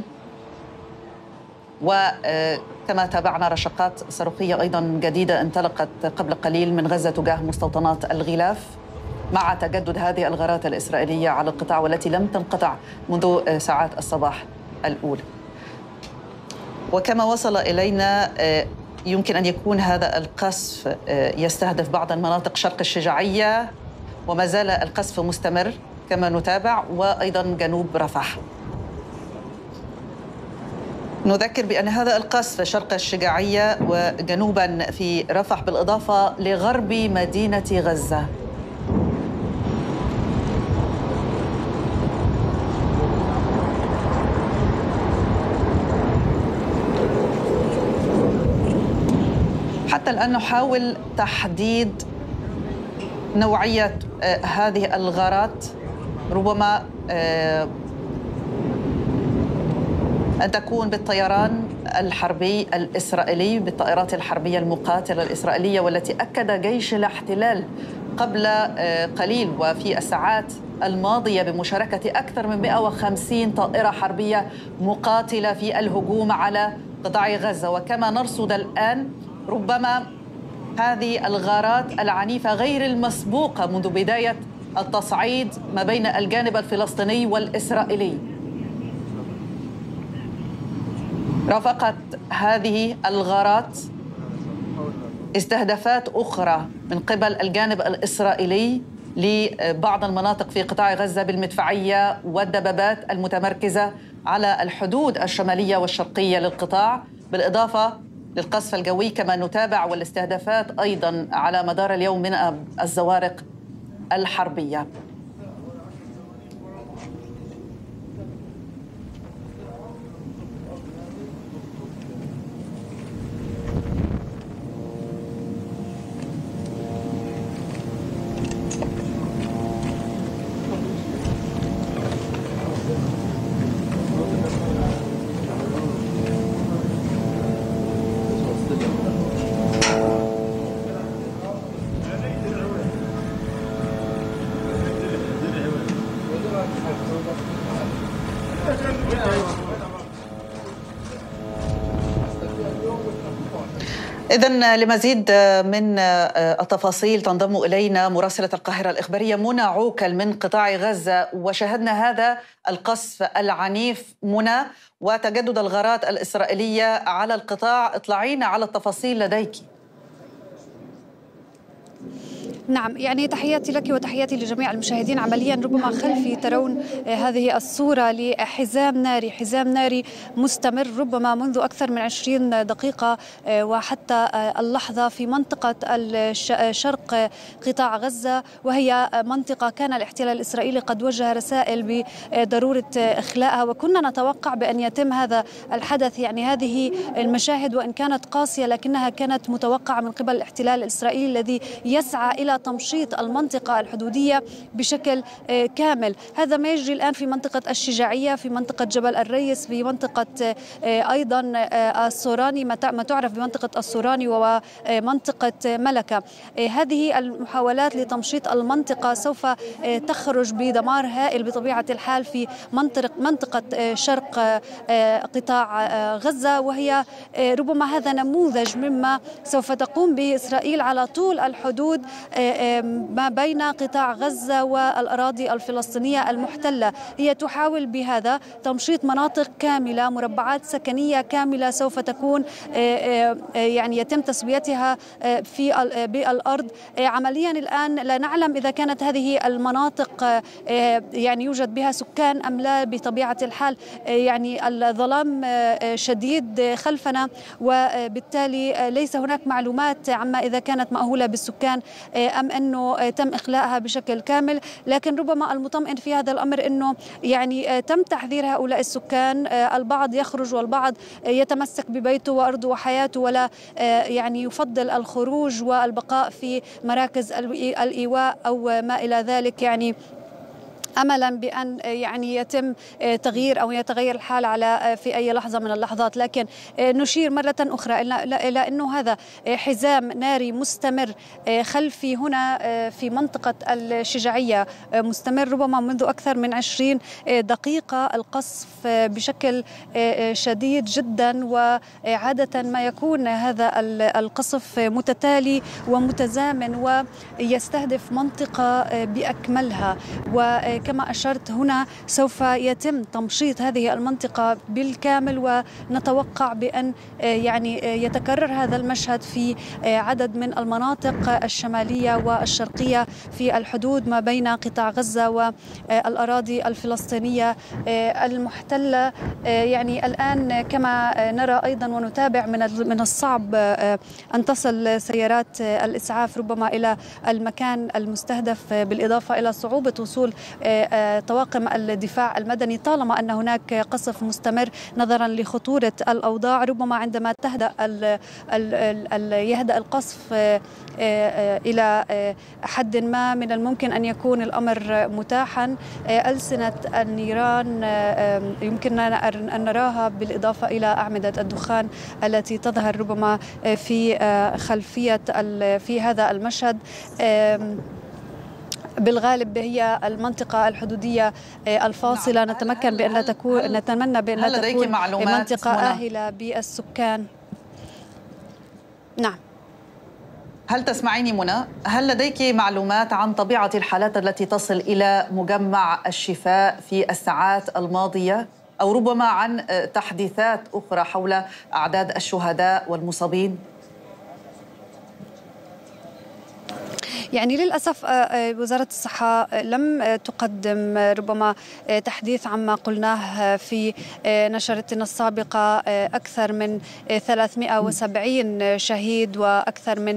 وكما تابعنا رشقات صاروخية أيضا جديدة انطلقت قبل قليل من غزة تجاه مستوطنات الغلاف، مع تجدد هذه الغارات الإسرائيلية على القطاع والتي لم تنقطع منذ ساعات الصباح الأولى. وكما وصل إلينا يمكن أن يكون هذا القصف يستهدف بعض المناطق شرق الشجاعية، وما زال القصف مستمر كما نتابع، وأيضا جنوب رفح. نذكر بأن هذا القصف شرق الشجاعية وجنوبا في رفح، بالإضافة لغرب مدينة غزة. حتى الآن نحاول تحديد نوعية هذه الغارات، ربما أن تكون بالطيران الحربي الإسرائيلي، بالطائرات الحربية المقاتلة الإسرائيلية، والتي أكد جيش الاحتلال قبل قليل وفي الساعات الماضية بمشاركة أكثر من 150 طائرة حربية مقاتلة في الهجوم على قطاع غزة. وكما نرصد الآن ربما هذه الغارات العنيفة غير المسبوقة منذ بداية التصعيد ما بين الجانب الفلسطيني والإسرائيلي. رافقت هذه الغارات استهدافات أخرى من قبل الجانب الإسرائيلي لبعض المناطق في قطاع غزة بالمدفعية والدبابات المتمركزة على الحدود الشمالية والشرقية للقطاع، بالإضافة للقصف الجوي، كما نتابع والاستهدافات أيضا على مدار اليوم من الزوارق الحربية. إذن لمزيد من التفاصيل تنضم إلينا مراسلة القاهرة الإخبارية منى عوكل من قطاع غزة، وشاهدنا هذا القصف العنيف منى وتجدد الغارات الإسرائيلية على القطاع. اطلعينا على التفاصيل لديك. نعم، يعني تحياتي لك وتحياتي لجميع المشاهدين. عمليا ربما خلفي ترون هذه الصورة لحزام ناري، حزام ناري مستمر ربما منذ أكثر من 20 دقيقة وحتى اللحظة في منطقة شرق قطاع غزة، وهي منطقة كان الاحتلال الإسرائيلي قد وجه رسائل بضرورة إخلاءها، وكنا نتوقع بأن يتم هذا الحدث. يعني هذه المشاهد وإن كانت قاسية لكنها كانت متوقعة من قبل الاحتلال الإسرائيلي الذي يسعى إلى تمشيط المنطقة الحدودية بشكل كامل. هذا ما يجري الآن في منطقة الشجاعية، في منطقة جبل الريس، في منطقة أيضا الصوراني، ما تعرف بمنطقة الصوراني ومنطقة ملكة. هذه المحاولات لتمشيط المنطقة سوف تخرج بدمار هائل بطبيعة الحال في منطقة شرق قطاع غزة، وهي ربما هذا نموذج مما سوف تقوم به إسرائيل على طول الحدود ما بين قطاع غزة والأراضي الفلسطينية المحتلة. هي تحاول بهذا تمشيط مناطق كاملة، مربعات سكنية كاملة سوف تكون يعني يتم تسويتها بالأرض. عمليا الآن لا نعلم إذا كانت هذه المناطق يعني يوجد بها سكان أم لا بطبيعة الحال. يعني الظلام شديد خلفنا وبالتالي ليس هناك معلومات عما إذا كانت مأهولة بالسكان أم أنه تم إخلاءها بشكل كامل. لكن ربما المطمئن في هذا الأمر أنه يعني تم تحذير هؤلاء السكان، البعض يخرج والبعض يتمسك ببيته وأرضه وحياته ولا يعني يفضل الخروج والبقاء في مراكز الإيواء أو ما إلى ذلك، يعني أملا بأن يعني يتم تغيير أو يتغير الحال على في أي لحظة من اللحظات. لكن نشير مرة أخرى إلى أنه هذا حزام ناري مستمر خلفي هنا في منطقة الشجاعية، مستمر ربما منذ أكثر من 20 دقيقة. القصف بشكل شديد جدا، وعادة ما يكون هذا القصف متتالي ومتزامن ويستهدف منطقة بأكملها. كما أشرت هنا سوف يتم تمشيط هذه المنطقة بالكامل، ونتوقع بأن يعني يتكرر هذا المشهد في عدد من المناطق الشمالية والشرقية في الحدود ما بين قطاع غزة والأراضي الفلسطينية المحتلة. يعني الآن كما نرى أيضا ونتابع من الصعب أن تصل سيارات الإسعاف ربما إلى المكان المستهدف، بالإضافة إلى صعوبة وصول طواقم الدفاع المدني طالما أن هناك قصف مستمر نظرا لخطورة الأوضاع. ربما عندما يهدأ القصف إلى حد ما من الممكن أن يكون الأمر متاحا. ألسنة النيران يمكننا أن نراها بالإضافة إلى أعمدة الدخان التي تظهر ربما في خلفية في هذا المشهد. بالغالب هي المنطقة الحدودية الفاصلة. نتمنى بأن تكون منطقة آهلة بالسكان. نعم. هل تسمعيني منى؟ هل لديك معلومات عن طبيعة الحالات التي تصل إلى مجمع الشفاء في الساعات الماضية، أو ربما عن تحديثات أخرى حول أعداد الشهداء والمصابين؟ يعني للأسف وزارة الصحة لم تقدم ربما تحديث عما قلناه في نشرتنا السابقة. أكثر من 370 شهيد وأكثر من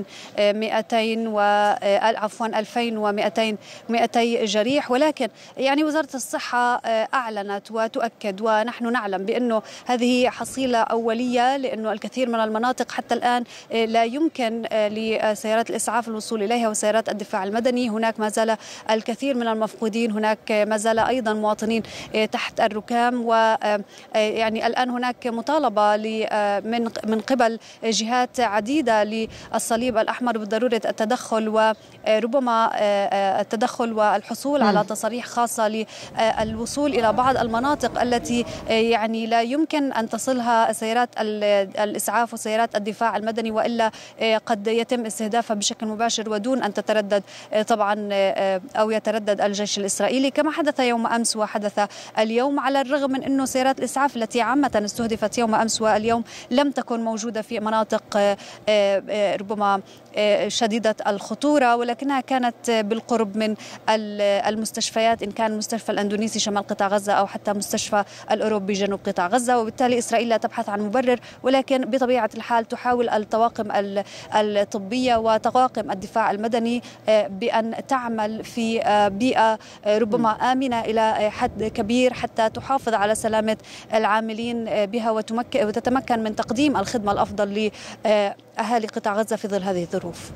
2200 جريح، ولكن يعني وزارة الصحة أعلنت وتؤكد، ونحن نعلم بأنه هذه حصيلة أولية، لأنه الكثير من المناطق حتى الآن لا يمكن لسيارات الإسعاف الوصول إليها وسيارات الدفاع المدني. هناك ما زال الكثير من المفقودين، هناك ما زال أيضا مواطنين تحت الركام، ويعني الآن هناك مطالبة من قبل جهات عديدة للصليب الأحمر بضرورة التدخل، وربما التدخل والحصول على تصاريح خاصة للوصول إلى بعض المناطق التي يعني لا يمكن أن تصلها سيارات الإسعاف وسيارات الدفاع المدني، وإلا قد يتم استهدافها بشكل مباشر ودون أن تتردد طبعا أو يتردد الجيش الإسرائيلي، كما حدث يوم أمس وحدث اليوم، على الرغم من أنه سيارات الإسعاف التي عامة استهدفت يوم أمس واليوم لم تكن موجودة في مناطق ربما شديدة الخطورة، ولكنها كانت بالقرب من المستشفيات، إن كان المستشفى الأندونيسي شمال قطاع غزة أو حتى مستشفى الأوروبي جنوب قطاع غزة. وبالتالي إسرائيل لا تبحث عن مبرر، ولكن بطبيعة الحال تحاول الطواقم الطبية وطواقم الدفاع المدني بأن تعمل في بيئة ربما آمنة إلى حد كبير حتى تحافظ على سلامة العاملين بها وتتمكن من تقديم الخدمة الأفضل لأهالي قطاع غزة في ظل هذه الظروف.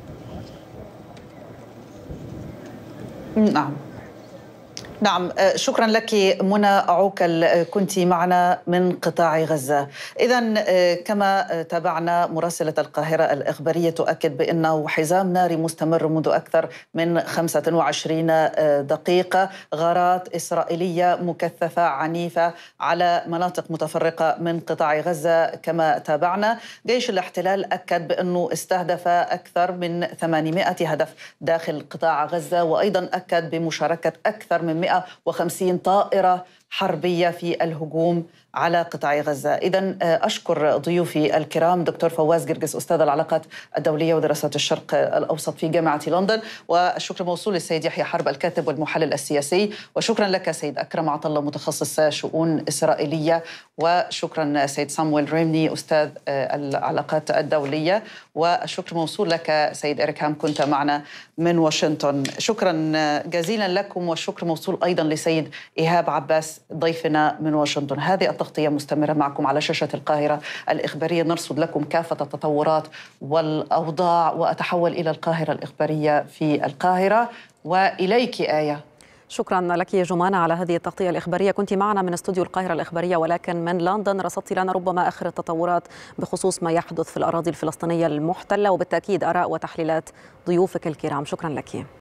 نعم، شكرا لك منى عوكل، كنت معنا من قطاع غزة. إذن كما تابعنا مراسلة القاهرة الإخبارية تؤكد بأنه حزام ناري مستمر منذ أكثر من 25 دقيقة، غارات إسرائيلية مكثفة عنيفة على مناطق متفرقة من قطاع غزة. كما تابعنا جيش الاحتلال أكد بأنه استهدف أكثر من 800 هدف داخل قطاع غزة، وأيضا أكد بمشاركة أكثر من 150 طائرة حربية في الهجوم على قطاع غزة. إذن أشكر ضيوفي الكرام دكتور فواز قرقس أستاذ العلاقات الدولية ودراسات الشرق الأوسط في جامعة لندن، والشكر موصول للسيد يحيى حرب الكاتب والمحلل السياسي، وشكرا لك سيد أكرم عطلة متخصص شؤون إسرائيلية، وشكرا سيد صامويل ريمني أستاذ العلاقات الدولية، والشكر موصول لك سيد إريك هام كنت معنا من واشنطن. شكرا جزيلا لكم، والشكر موصول أيضا لسيد إيهاب عباس ضيفنا من واشنطن. هذه التغطية مستمرة معكم على شاشة القاهرة الإخبارية، نرصد لكم كافة التطورات والأوضاع، وأتحول إلى القاهرة الإخبارية في القاهرة. وإليك آية. شكرا لك يا جمانة على هذه التغطية الإخبارية. كنت معنا من استوديو القاهرة الإخبارية، ولكن من لندن رصدت لنا ربما آخر التطورات بخصوص ما يحدث في الأراضي الفلسطينية المحتلة، وبالتأكيد آراء وتحليلات ضيوفك الكرام. شكرا لك.